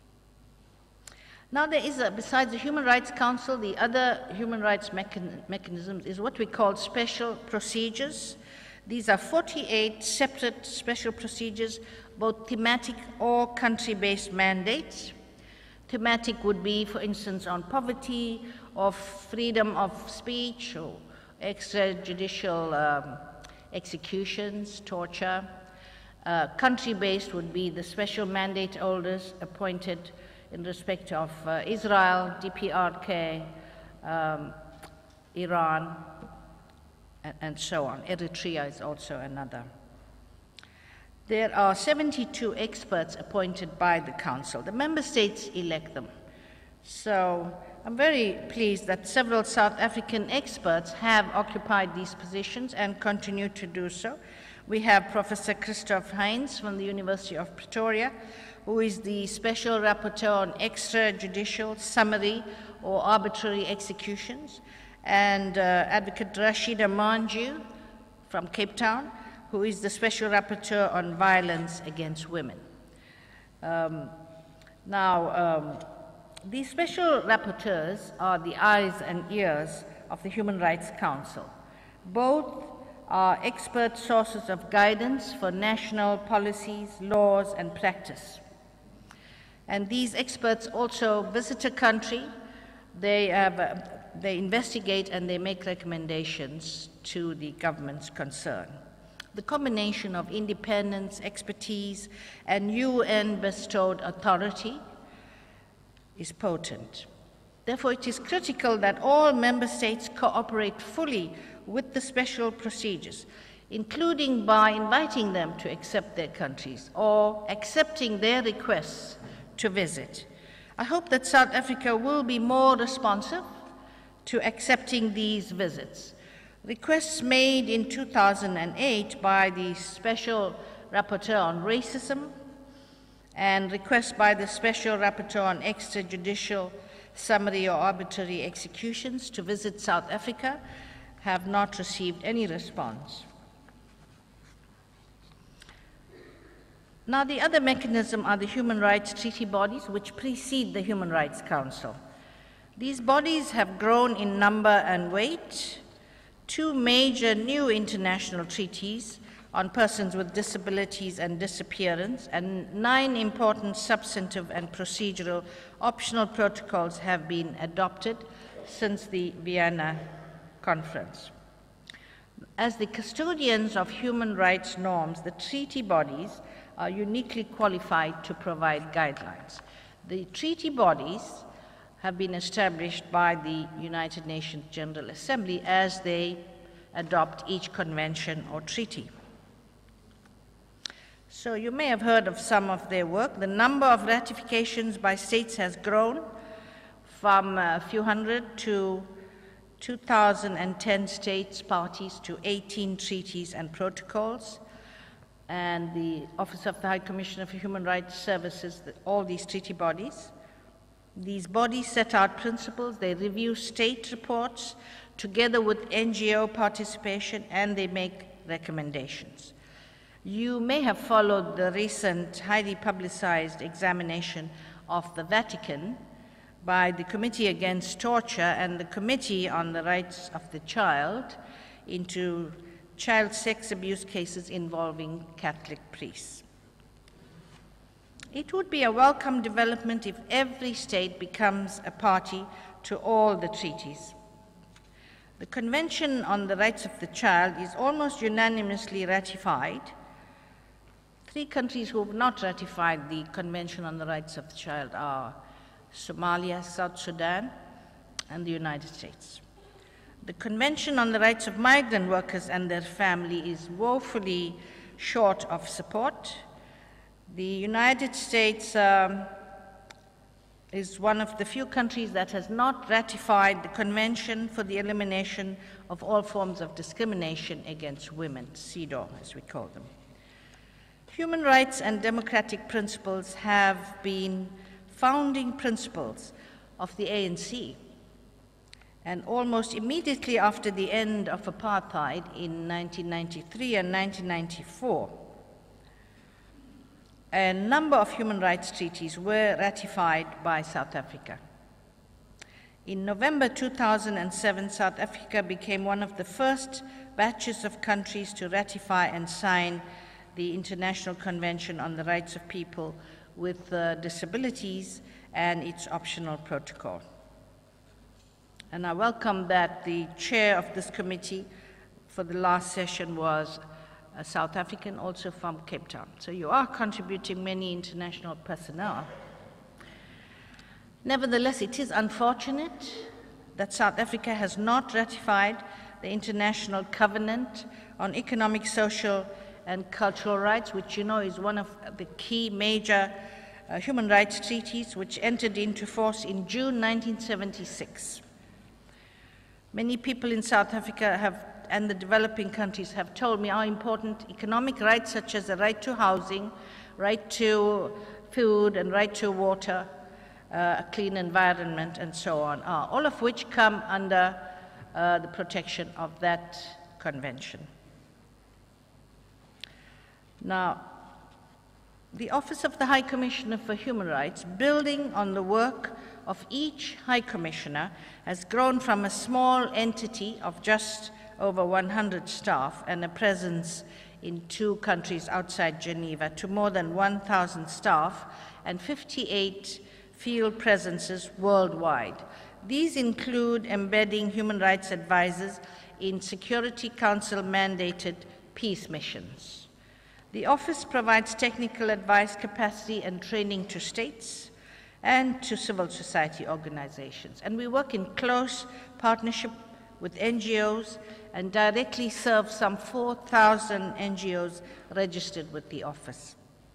Now there is, a, besides the Human Rights Council, the other human rights mechan mechanisms is what we call special procedures. These are forty-eight separate special procedures, both thematic or country-based mandates. Thematic would be, for instance, on poverty, or freedom of speech, or extrajudicial um, executions, torture. Uh, country-based would be the special mandate holders appointed in respect of uh, Israel, D P R K, um, Iran, and, and so on. Eritrea is also another. There are seventy-two experts appointed by the Council. The member states elect them. So I'm very pleased that several South African experts have occupied these positions and continue to do so. We have Professor Christoph Heinz from the University of Pretoria, who is the Special Rapporteur on Extrajudicial, Summary, or Arbitrary Executions, and uh, Advocate Rashida Manju from Cape Town, who is the Special Rapporteur on Violence Against Women. Um, now, um, these special rapporteurs are the eyes and ears of the Human Rights Council. Both are expert sources of guidance for national policies, laws, and practice. And these experts also visit a country, they, have, uh, they investigate and they make recommendations to the governments concerned. The combination of independence, expertise, and U N-bestowed authority is potent. Therefore, it is critical that all member states cooperate fully with the special procedures, including by inviting them to accept their countries or accepting their requests to visit. I hope that South Africa will be more responsive to accepting these visits. Requests made in two thousand eight by the Special Rapporteur on Racism and requests by the Special Rapporteur on Extrajudicial Summary or Arbitrary Executions to visit South Africa have not received any response. Now, the other mechanism are the human rights treaty bodies which precede the Human Rights Council. These bodies have grown in number and weight. Two major new international treaties on persons with disabilities and disappearance, and nine important substantive and procedural optional protocols have been adopted since the Vienna Conference. As the custodians of human rights norms, the treaty bodies are uniquely qualified to provide guidelines. The treaty bodies have been established by the United Nations General Assembly as they adopt each convention or treaty. So you may have heard of some of their work. The number of ratifications by states has grown from a few hundred to two thousand ten states parties to eighteen treaties and protocols. And the Office of the High Commissioner for Human Rights Services, all these treaty bodies. These bodies set out principles, they review state reports together with N G O participation, and they make recommendations. You may have followed the recent highly publicized examination of the Vatican by the Committee Against Torture and the Committee on the Rights of the Child into child sex abuse cases involving Catholic priests. It would be a welcome development if every state becomes a party to all the treaties. The Convention on the Rights of the Child is almost unanimously ratified. Three countries who have not ratified the Convention on the Rights of the Child are Somalia, South Sudan, and the United States. The Convention on the Rights of Migrant Workers and their Family is woefully short of support. The United States um, is one of the few countries that has not ratified the Convention for the Elimination of All Forms of Discrimination Against Women, CEDAW, as we call them. Human rights and democratic principles have been founding principles of the A N C. And almost immediately after the end of apartheid in nineteen ninety-three and nineteen ninety-four, a number of human rights treaties were ratified by South Africa. In November two thousand seven, South Africa became one of the first batches of countries to ratify and sign the International Convention on the Rights of People with uh, Disabilities and its optional protocol. And I welcome that the chair of this committee for the last session was a South African, also from Cape Town. So you are contributing many international personnel. Nevertheless, it is unfortunate that South Africa has not ratified the International Covenant on Economic, Social, and Cultural Rights, which you know is one of the key major uh, human rights treaties, which entered into force in June nineteen seventy-six. Many people in South Africa have, and the developing countries have told me how important economic rights such as the right to housing, right to food, and right to water, uh, a clean environment, and so on are, all of which come under uh, the protection of that convention. Now, the Office of the High Commissioner for Human Rights, building on the work of each High Commissioner, has grown from a small entity of just over one hundred staff and a presence in two countries outside Geneva to more than one thousand staff and fifty-eight field presences worldwide. These include embedding human rights advisors in Security Council mandated peace missions. The office provides technical advice, capacity, and training to states, and to civil society organizations. And we work in close partnership with N G Os and directly serve some four thousand N G Os registered with the office.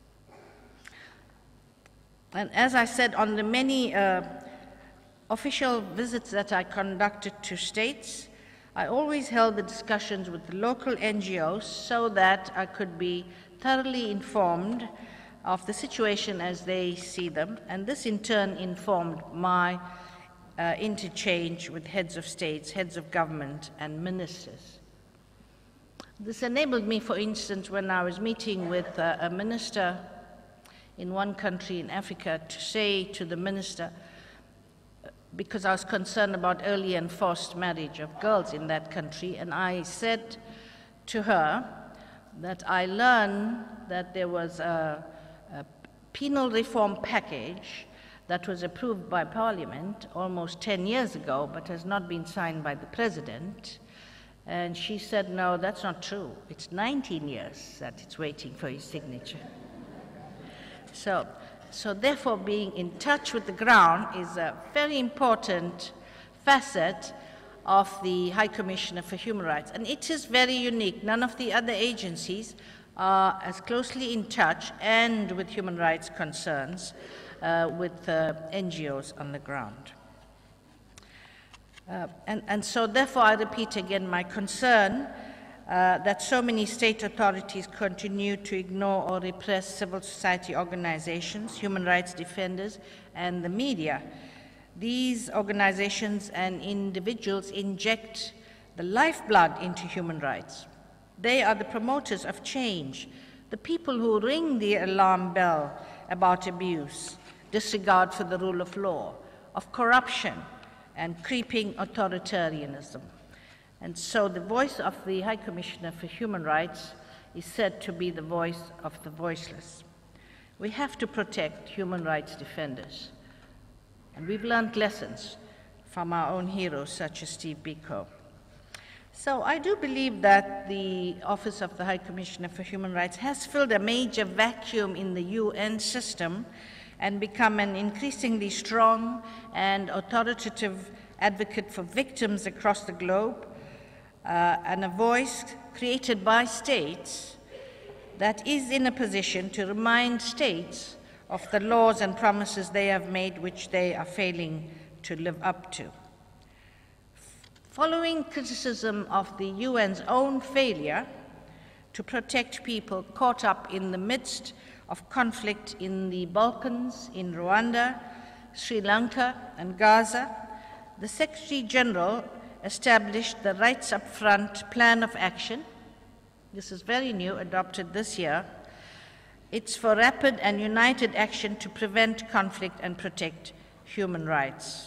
And as I said, on the many uh, official visits that I conducted to states, I always held the discussions with the local N G Os so that I could be thoroughly informed of the situation as they see them, and this in turn informed my uh, interchange with heads of states, heads of government, and ministers. This enabled me, for instance, when I was meeting with uh, a minister in one country in Africa, to say to the minister, because I was concerned about early and forced marriage of girls in that country, and I said to her that I learned that there was a, a penal reform package that was approved by Parliament almost ten years ago, but has not been signed by the President. And she said, no, that's not true. It's nineteen years that it's waiting for his signature. So, so therefore, being in touch with the ground is a very important facet of the High Commissioner for Human Rights. And it is very unique. None of the other agencies are as closely in touch and with human rights concerns uh, with uh, N G Os on the ground. Uh, and, and so therefore, I repeat again my concern Uh, that so many state authorities continue to ignore or repress civil society organizations, human rights defenders, and the media. These organizations and individuals inject the lifeblood into human rights. They are the promoters of change, the people who ring the alarm bell about abuse, disregard for the rule of law, of corruption, and creeping authoritarianism. And so the voice of the High Commissioner for Human Rights is said to be the voice of the voiceless. We have to protect human rights defenders. And we've learned lessons from our own heroes such as Steve Biko. So I do believe that the Office of the High Commissioner for Human Rights has filled a major vacuum in the U N system and become an increasingly strong and authoritative advocate for victims across the globe, Uh, and a voice created by states that is in a position to remind states of the laws and promises they have made which they are failing to live up to. Following criticism of the U N's own failure to protect people caught up in the midst of conflict in the Balkans, in Rwanda, Sri Lanka, and Gaza, the Secretary General established the Rights Up Front Plan of Action. This is very new, adopted this year. It's for rapid and united action to prevent conflict and protect human rights.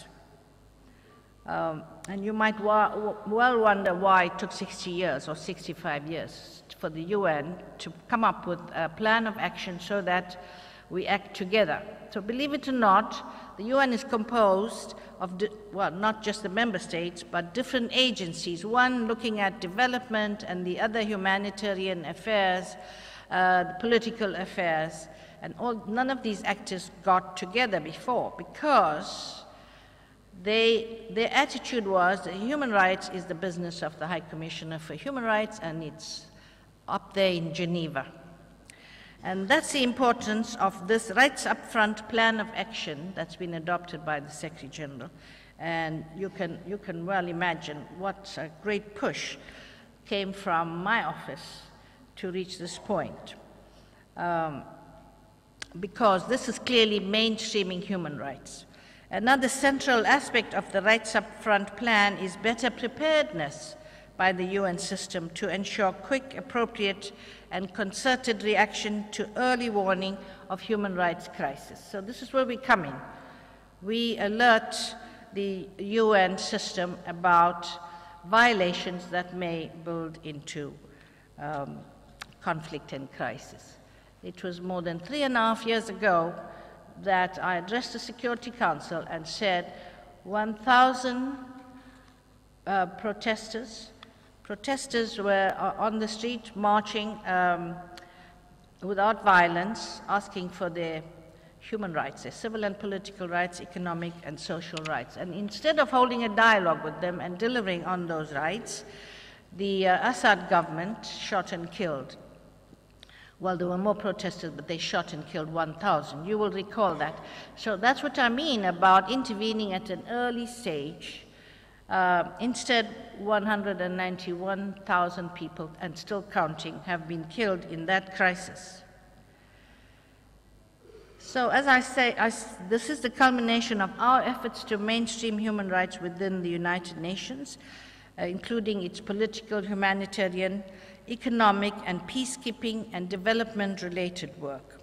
Um, and you might wa well wonder why it took sixty years or sixty-five years for the U N to come up with a plan of action so that we act together. So believe it or not, the U N is composed of, well, not just the member states, but different agencies, one looking at development and the other humanitarian affairs, uh, political affairs, and all, none of these actors got together before because they, their attitude was that human rights is the business of the High Commissioner for Human Rights, and it's up there in Geneva. And that's the importance of this Rights Up Front Plan of Action that's been adopted by the Secretary General. And you can, you can well imagine what a great push came from my office to reach this point. Um, because this is clearly mainstreaming human rights. Another central aspect of the Rights Up Front plan is better preparedness by the U N system to ensure quick, appropriate, and concerted reaction to early warning of human rights crisis. So this is where we come in. We alert the U N system about violations that may build into um, conflict and crisis. It was more than three and a half years ago that I addressed the Security Council and said one thousand uh, protesters Protesters were on the street marching um, without violence, asking for their human rights, their civil and political rights, economic and social rights. And instead of holding a dialogue with them and delivering on those rights, the uh, Assad government shot and killed. Well, there were more protesters, but they shot and killed one thousand. You will recall that. So that's what I mean about intervening at an early stage. Uh, instead, one hundred ninety-one thousand people, and still counting, have been killed in that crisis. So as I say, I, this is the culmination of our efforts to mainstream human rights within the United Nations, uh, including its political, humanitarian, economic, and peacekeeping and development-related work.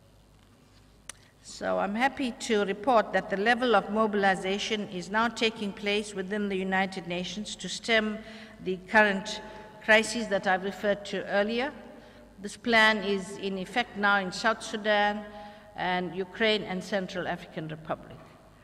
So I'm happy to report that the level of mobilization is now taking place within the United Nations to stem the current crises that I've referred to earlier. This plan is in effect now in South Sudan and Ukraine and Central African Republic.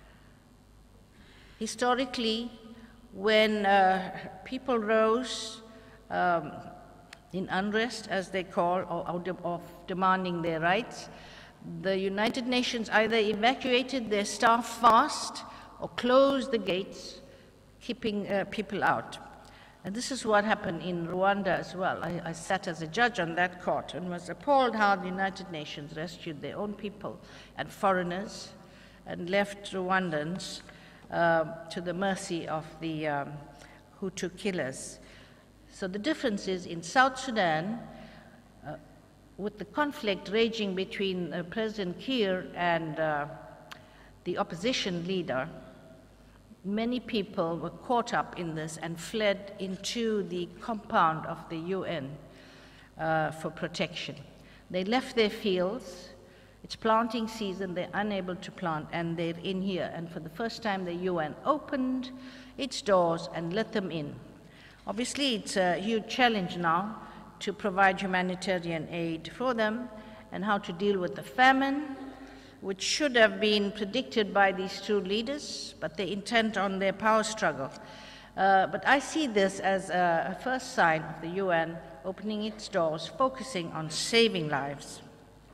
Historically, when uh, people rose um, in unrest, as they call, or, or de of demanding their rights, the United Nations either evacuated their staff fast or closed the gates, keeping uh, people out. And this is what happened in Rwanda as well. I, I sat as a judge on that court and was appalled how the United Nations rescued their own people and foreigners and left Rwandans uh, to the mercy of the um, Hutu killers. So the difference is in South Sudan, uh, with the conflict raging between uh, President Kiir and uh, the opposition leader, many people were caught up in this and fled into the compound of the U N uh, for protection. They left their fields. It's planting season. They're unable to plant, and they're in here. And for the first time, the U N opened its doors and let them in. Obviously, it's a huge challenge now to provide humanitarian aid for them and how to deal with the famine, which should have been predicted by these two leaders, but they're intent on their power struggle. Uh, but I see this as a, a first sign of the U N opening its doors, focusing on saving lives.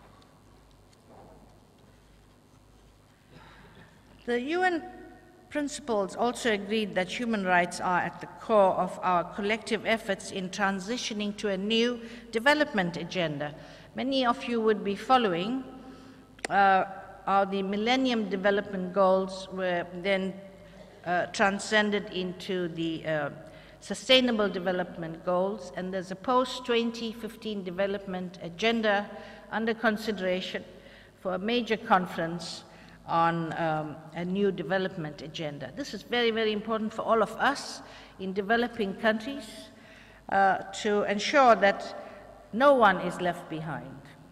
The U N principles also agreed that human rights are at the core of our collective efforts in transitioning to a new development agenda. Many of you would be following uh, are the Millennium Development Goals were then uh, transcended into the uh, Sustainable Development Goals, and there's a post twenty fifteen development agenda under consideration for a major conference on um, a new development agenda. This is very, very important for all of us in developing countries uh, to ensure that no one is left behind.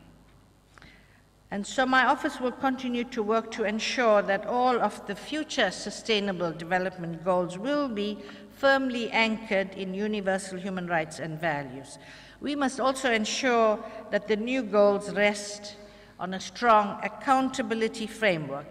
And so my office will continue to work to ensure that all of the future sustainable development goals will be firmly anchored in universal human rights and values. We must also ensure that the new goals rest on a strong accountability framework.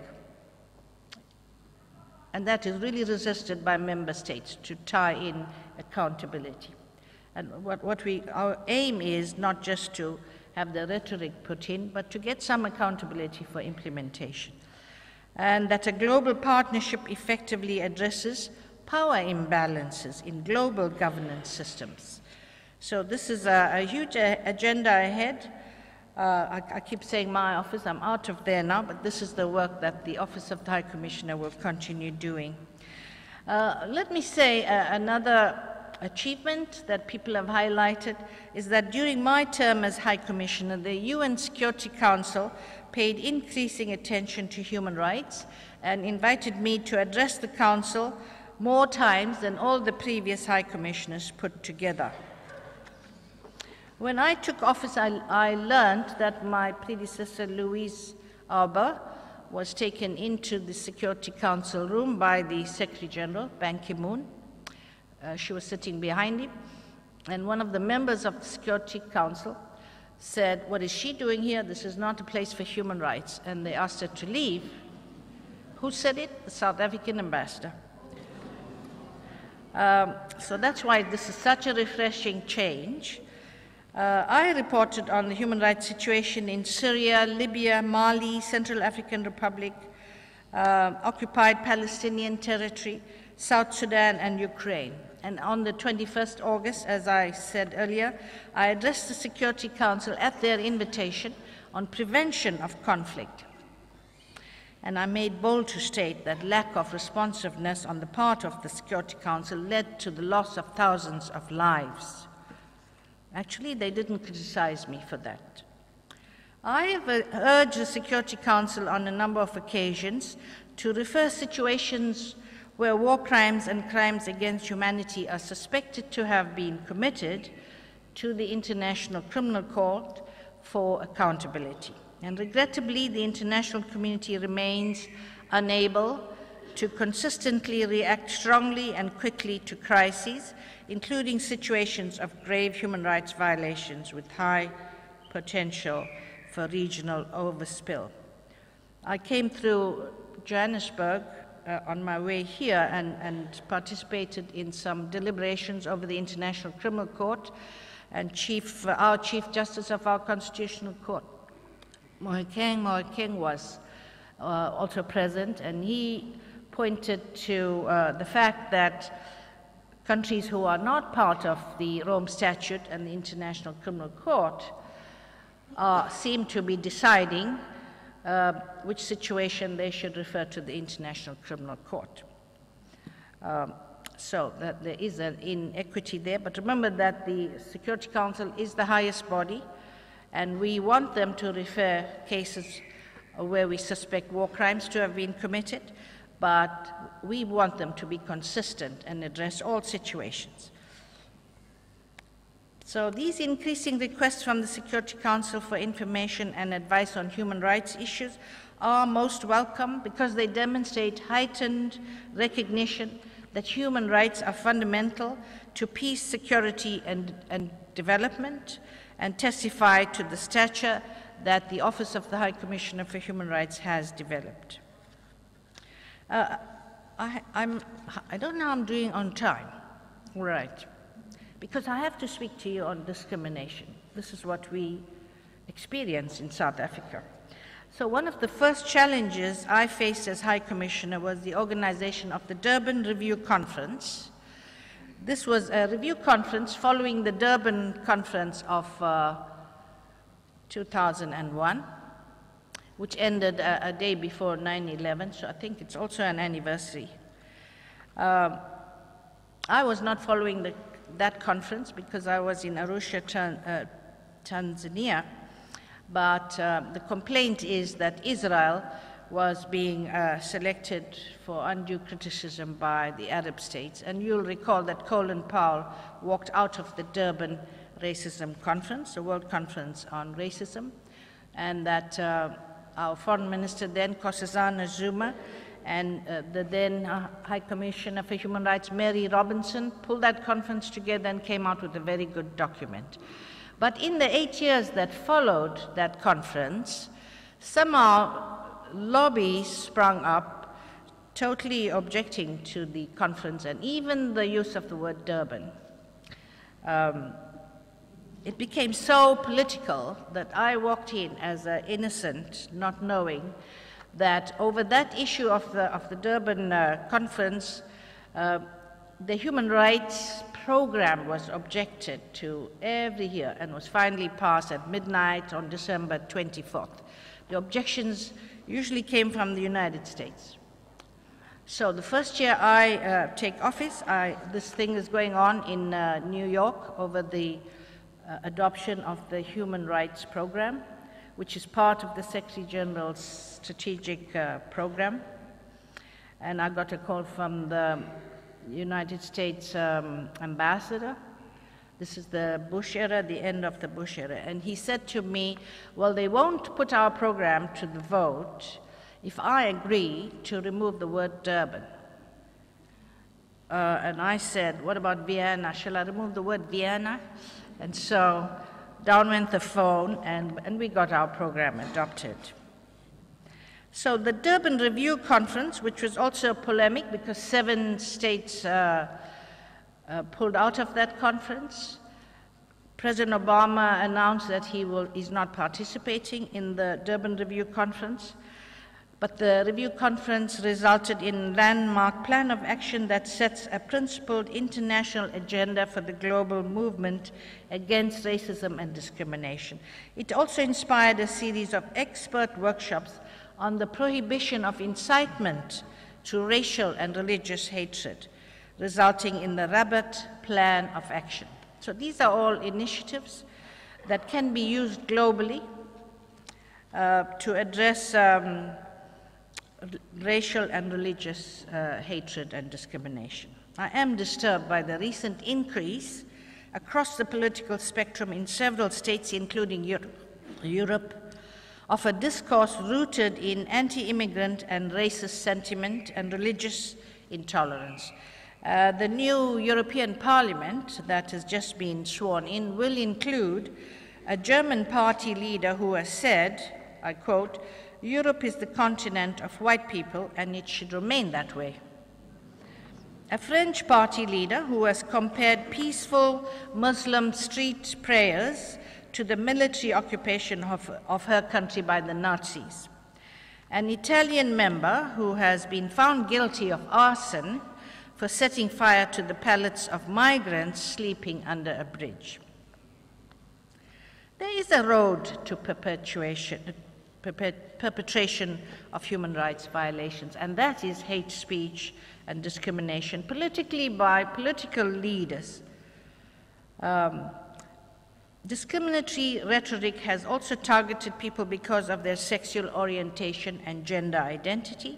And that is really resisted by member states to tie in accountability. And what, what we, our aim is not just to have the rhetoric put in, but to get some accountability for implementation. And that a global partnership effectively addresses power imbalances in global governance systems. So this is a, a huge a, agenda ahead. Uh, I, I keep saying my office, I'm out of there now, but this is the work that the Office of the High Commissioner will continue doing. Uh, let me say uh, another achievement that people have highlighted is that during my term as High Commissioner, the U N Security Council paid increasing attention to human rights and invited me to address the Council more times than all the previous High Commissioners put together. When I took office, I, I learned that my predecessor, Louise Arbour, was taken into the Security Council room by the Secretary General, Ban Ki-moon. Uh, she was sitting behind him, and one of the members of the Security Council said, "What is she doing here? This is not a place for human rights." And they asked her to leave. Who said it? The South African ambassador. Um, so that's why this is such a refreshing change. Uh, I reported on the human rights situation in Syria, Libya, Mali, Central African Republic, uh, occupied Palestinian territory, South Sudan, and Ukraine. And on the twenty-first of August, as I said earlier, I addressed the Security Council at their invitation on prevention of conflict. And I made bold to state that lack of responsiveness on the part of the Security Council led to the loss of thousands of lives. Actually, they didn't criticize me for that. I have urged the Security Council on a number of occasions to refer situations where war crimes and crimes against humanity are suspected to have been committed to the International Criminal Court for accountability. And regrettably, the international community remains unable to consistently react strongly and quickly to crises, including situations of grave human rights violations with high potential for regional overspill. I came through Johannesburg uh, on my way here and, and participated in some deliberations over the International Criminal Court, and chief, uh, our Chief Justice of our Constitutional Court, Mohikeng Mohikeng, was uh, also present, and he pointed to uh, the fact that countries who are not part of the Rome Statute and the International Criminal Court uh, seem to be deciding uh, which situation they should refer to the International Criminal Court. Um, so that there is an inequity there, but remember that the Security Council is the highest body, and we want them to refer cases where we suspect war crimes to have been committed, but we want them to be consistent and address all situations. So these increasing requests from the Security Council for information and advice on human rights issues are most welcome because they demonstrate heightened recognition that human rights are fundamental to peace, security, and, and development, and testify to the stature that the Office of the High Commissioner for Human Rights has developed. Uh, I, I'm, I don't know how I'm doing on time, right, because I have to speak to you on discrimination. This is what we experience in South Africa. So one of the first challenges I faced as High Commissioner was the organization of the Durban Review Conference. This was a review conference following the Durban Conference of uh, two thousand one, which ended a, a day before nine eleven, so I think it's also an anniversary. Uh, I was not following the, that conference because I was in Arusha, Tan, uh, Tanzania, but uh, the complaint is that Israel was being uh, selected for undue criticism by the Arab states. And you'll recall that Colin Powell walked out of the Durban Racism Conference, the World Conference on Racism, and that uh, our Foreign Minister then, Nkosazana Zuma, and uh, the then uh, High Commissioner for Human Rights, Mary Robinson, pulled that conference together and came out with a very good document. But in the eight years that followed that conference, somehow lobbies sprung up totally objecting to the conference and even the use of the word Durban. Um, it became so political that I walked in as an innocent, not knowing that over that issue of the, of the Durban uh, conference, uh, the human rights program was objected to every year and was finally passed at midnight on December twenty-fourth. The objections usually came from the United States. So the first year I uh, take office, I, this thing is going on in uh, New York over the uh, adoption of the Human Rights Program, which is part of the Secretary General's strategic uh, program. And I got a call from the United States um, ambassador. This is the Bush era, the end of the Bush era. And he said to me, well, they won't put our program to the vote if I agree to remove the word Durban. Uh, and I said, what about Vienna? Shall I remove the word Vienna? And so down went the phone, and, and we got our program adopted. So the Durban Review Conference, which was also a polemic because seven states uh, uh, pulled out of that conference, President Obama announced that he will, is not participating in the Durban Review Conference, but the Review Conference resulted in a landmark plan of action that sets a principled international agenda for the global movement against racism and discrimination. It also inspired a series of expert workshops on the prohibition of incitement to racial and religious hatred, resulting in the Rabat Plan of Action. So these are all initiatives that can be used globally uh, to address um, racial and religious uh, hatred and discrimination. I am disturbed by the recent increase across the political spectrum in several states, including Europe, Europe of a discourse rooted in anti-immigrant and racist sentiment and religious intolerance. Uh, the new European Parliament that has just been sworn in will include a German party leader who has said, I quote, "Europe is the continent of white people and it should remain that way." A French party leader who has compared peaceful Muslim street prayers to the military occupation of, of her country by the Nazis. An Italian member who has been found guilty of arson for setting fire to the pallets of migrants sleeping under a bridge. There is a road to perpetuation, perpetration of human rights violations, and that is hate speech and discrimination, politically by political leaders. Um, discriminatory rhetoric has also targeted people because of their sexual orientation and gender identity.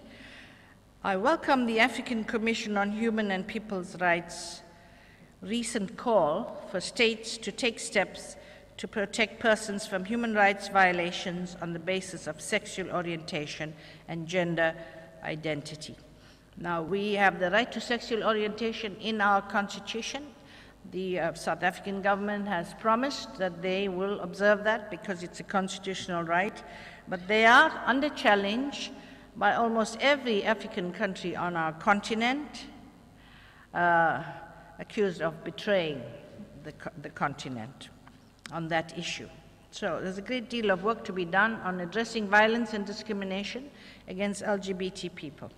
I welcome the African Commission on Human and People's Rights' recent call for states to take steps to protect persons from human rights violations on the basis of sexual orientation and gender identity. Now, we have the right to sexual orientation in our Constitution. The uh, South African government has promised that they will observe that because it's a constitutional right, but they are under challenge by almost every African country on our continent, uh, accused of betraying the, co the continent on that issue. So there's a great deal of work to be done on addressing violence and discrimination against L G B T people.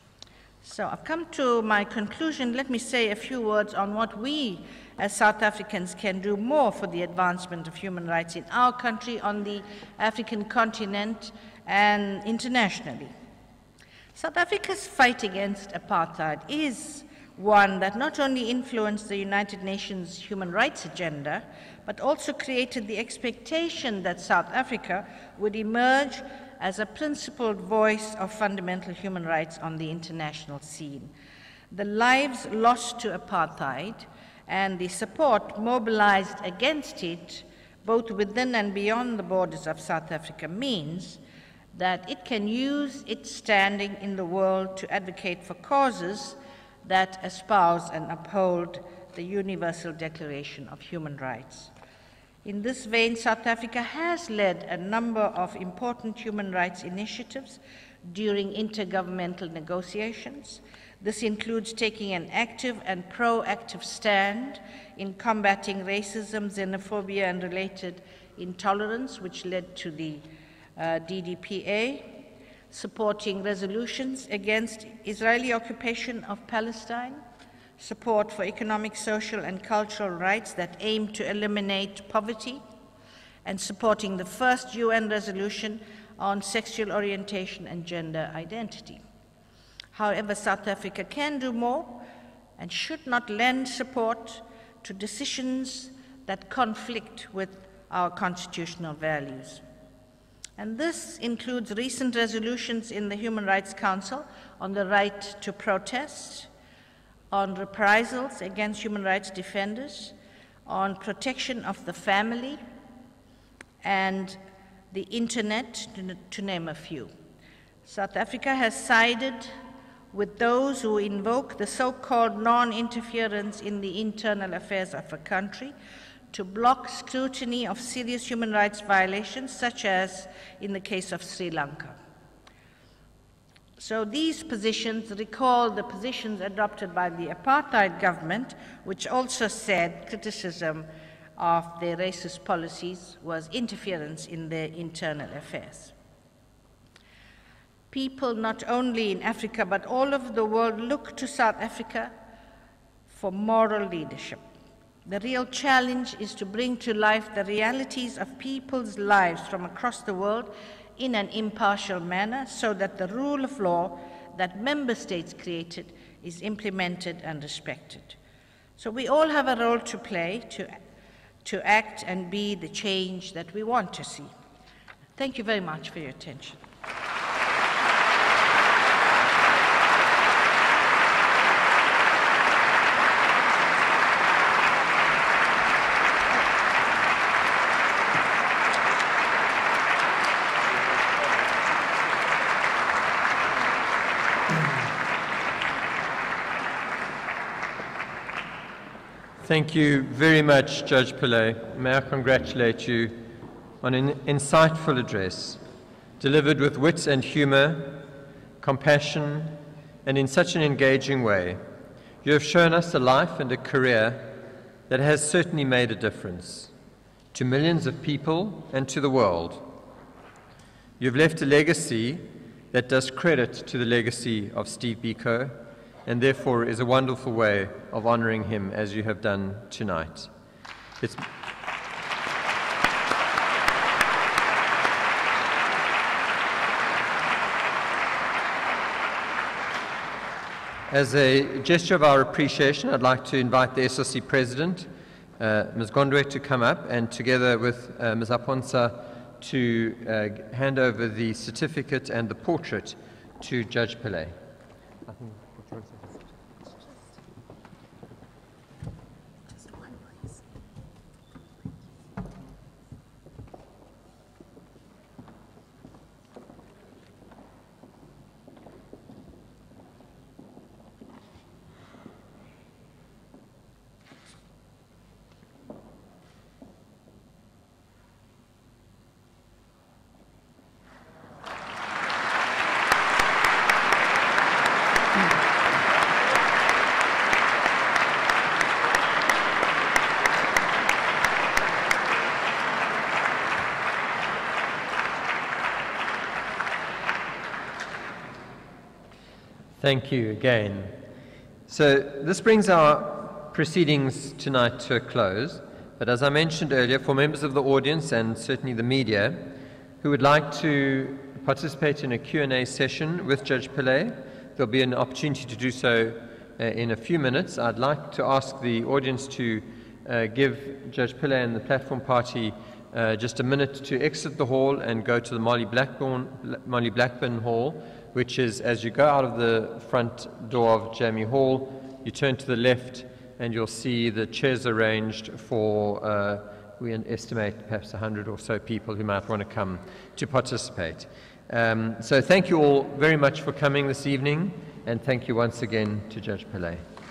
So I've come to my conclusion. Let me say a few words on what we as South Africans can do more for the advancement of human rights in our country, on the African continent, and internationally. South Africa's fight against apartheid is one that not only influenced the United Nations human rights agenda, but also created the expectation that South Africa would emerge as a principled voice of fundamental human rights on the international scene. The lives lost to apartheid and the support mobilized against it, both within and beyond the borders of South Africa, means that it can use its standing in the world to advocate for causes that espouse and uphold the Universal Declaration of Human Rights. In this vein, South Africa has led a number of important human rights initiatives during intergovernmental negotiations. This includes taking an active and proactive stand in combating racism, xenophobia, and related intolerance, which led to the uh, D D P A, supporting resolutions against Israeli occupation of Palestine, support for economic, social, and cultural rights that aim to eliminate poverty, and supporting the first U N resolution on sexual orientation and gender identity. However, South Africa can do more and should not lend support to decisions that conflict with our constitutional values. And this includes recent resolutions in the Human Rights Council on the right to protest, on reprisals against human rights defenders, on protection of the family, and the internet, to name a few. South Africa has sided with those who invoke the so-called non-interference in the internal affairs of a country to block scrutiny of serious human rights violations, such as in the case of Sri Lanka. So these positions recall the positions adopted by the apartheid government, which also said criticism of their racist policies was interference in their internal affairs. People not only in Africa but all over the world look to South Africa for moral leadership. The real challenge is to bring to life the realities of people's lives from across the world in an impartial manner so that the rule of law that member states created is implemented and respected. So we all have a role to play to, to act and be the change that we want to see. Thank you very much for your attention. Thank you very much, Judge Pillay. May I congratulate you on an insightful address, delivered with wit and humor, compassion, and in such an engaging way. You have shown us a life and a career that has certainly made a difference to millions of people and to the world. You've left a legacy that does credit to the legacy of Steve Biko, and therefore is a wonderful way of honoring him as you have done tonight. It's As a gesture of our appreciation, I'd like to invite the S R C President, uh, Miz Gondwe, to come up and together with uh, Miz Aponsa to uh, hand over the certificate and the portrait to Judge Pillay. I think Just one, please. Thank you again. So this brings our proceedings tonight to a close, but as I mentioned earlier, for members of the audience and certainly the media who would like to participate in a Q and A session with Judge Pillay, there'll be an opportunity to do so uh, in a few minutes. I'd like to ask the audience to uh, give Judge Pillay and the Platform Party uh, just a minute to exit the hall and go to the Molly Blackburn, Molly Blackburn Hall, which is, as you go out of the front door of Jamie Hall, you turn to the left and you'll see the chairs arranged for, uh, we estimate perhaps one hundred or so people who might want to come to participate. Um, so thank you all very much for coming this evening, and thank you once again to Judge Pillay.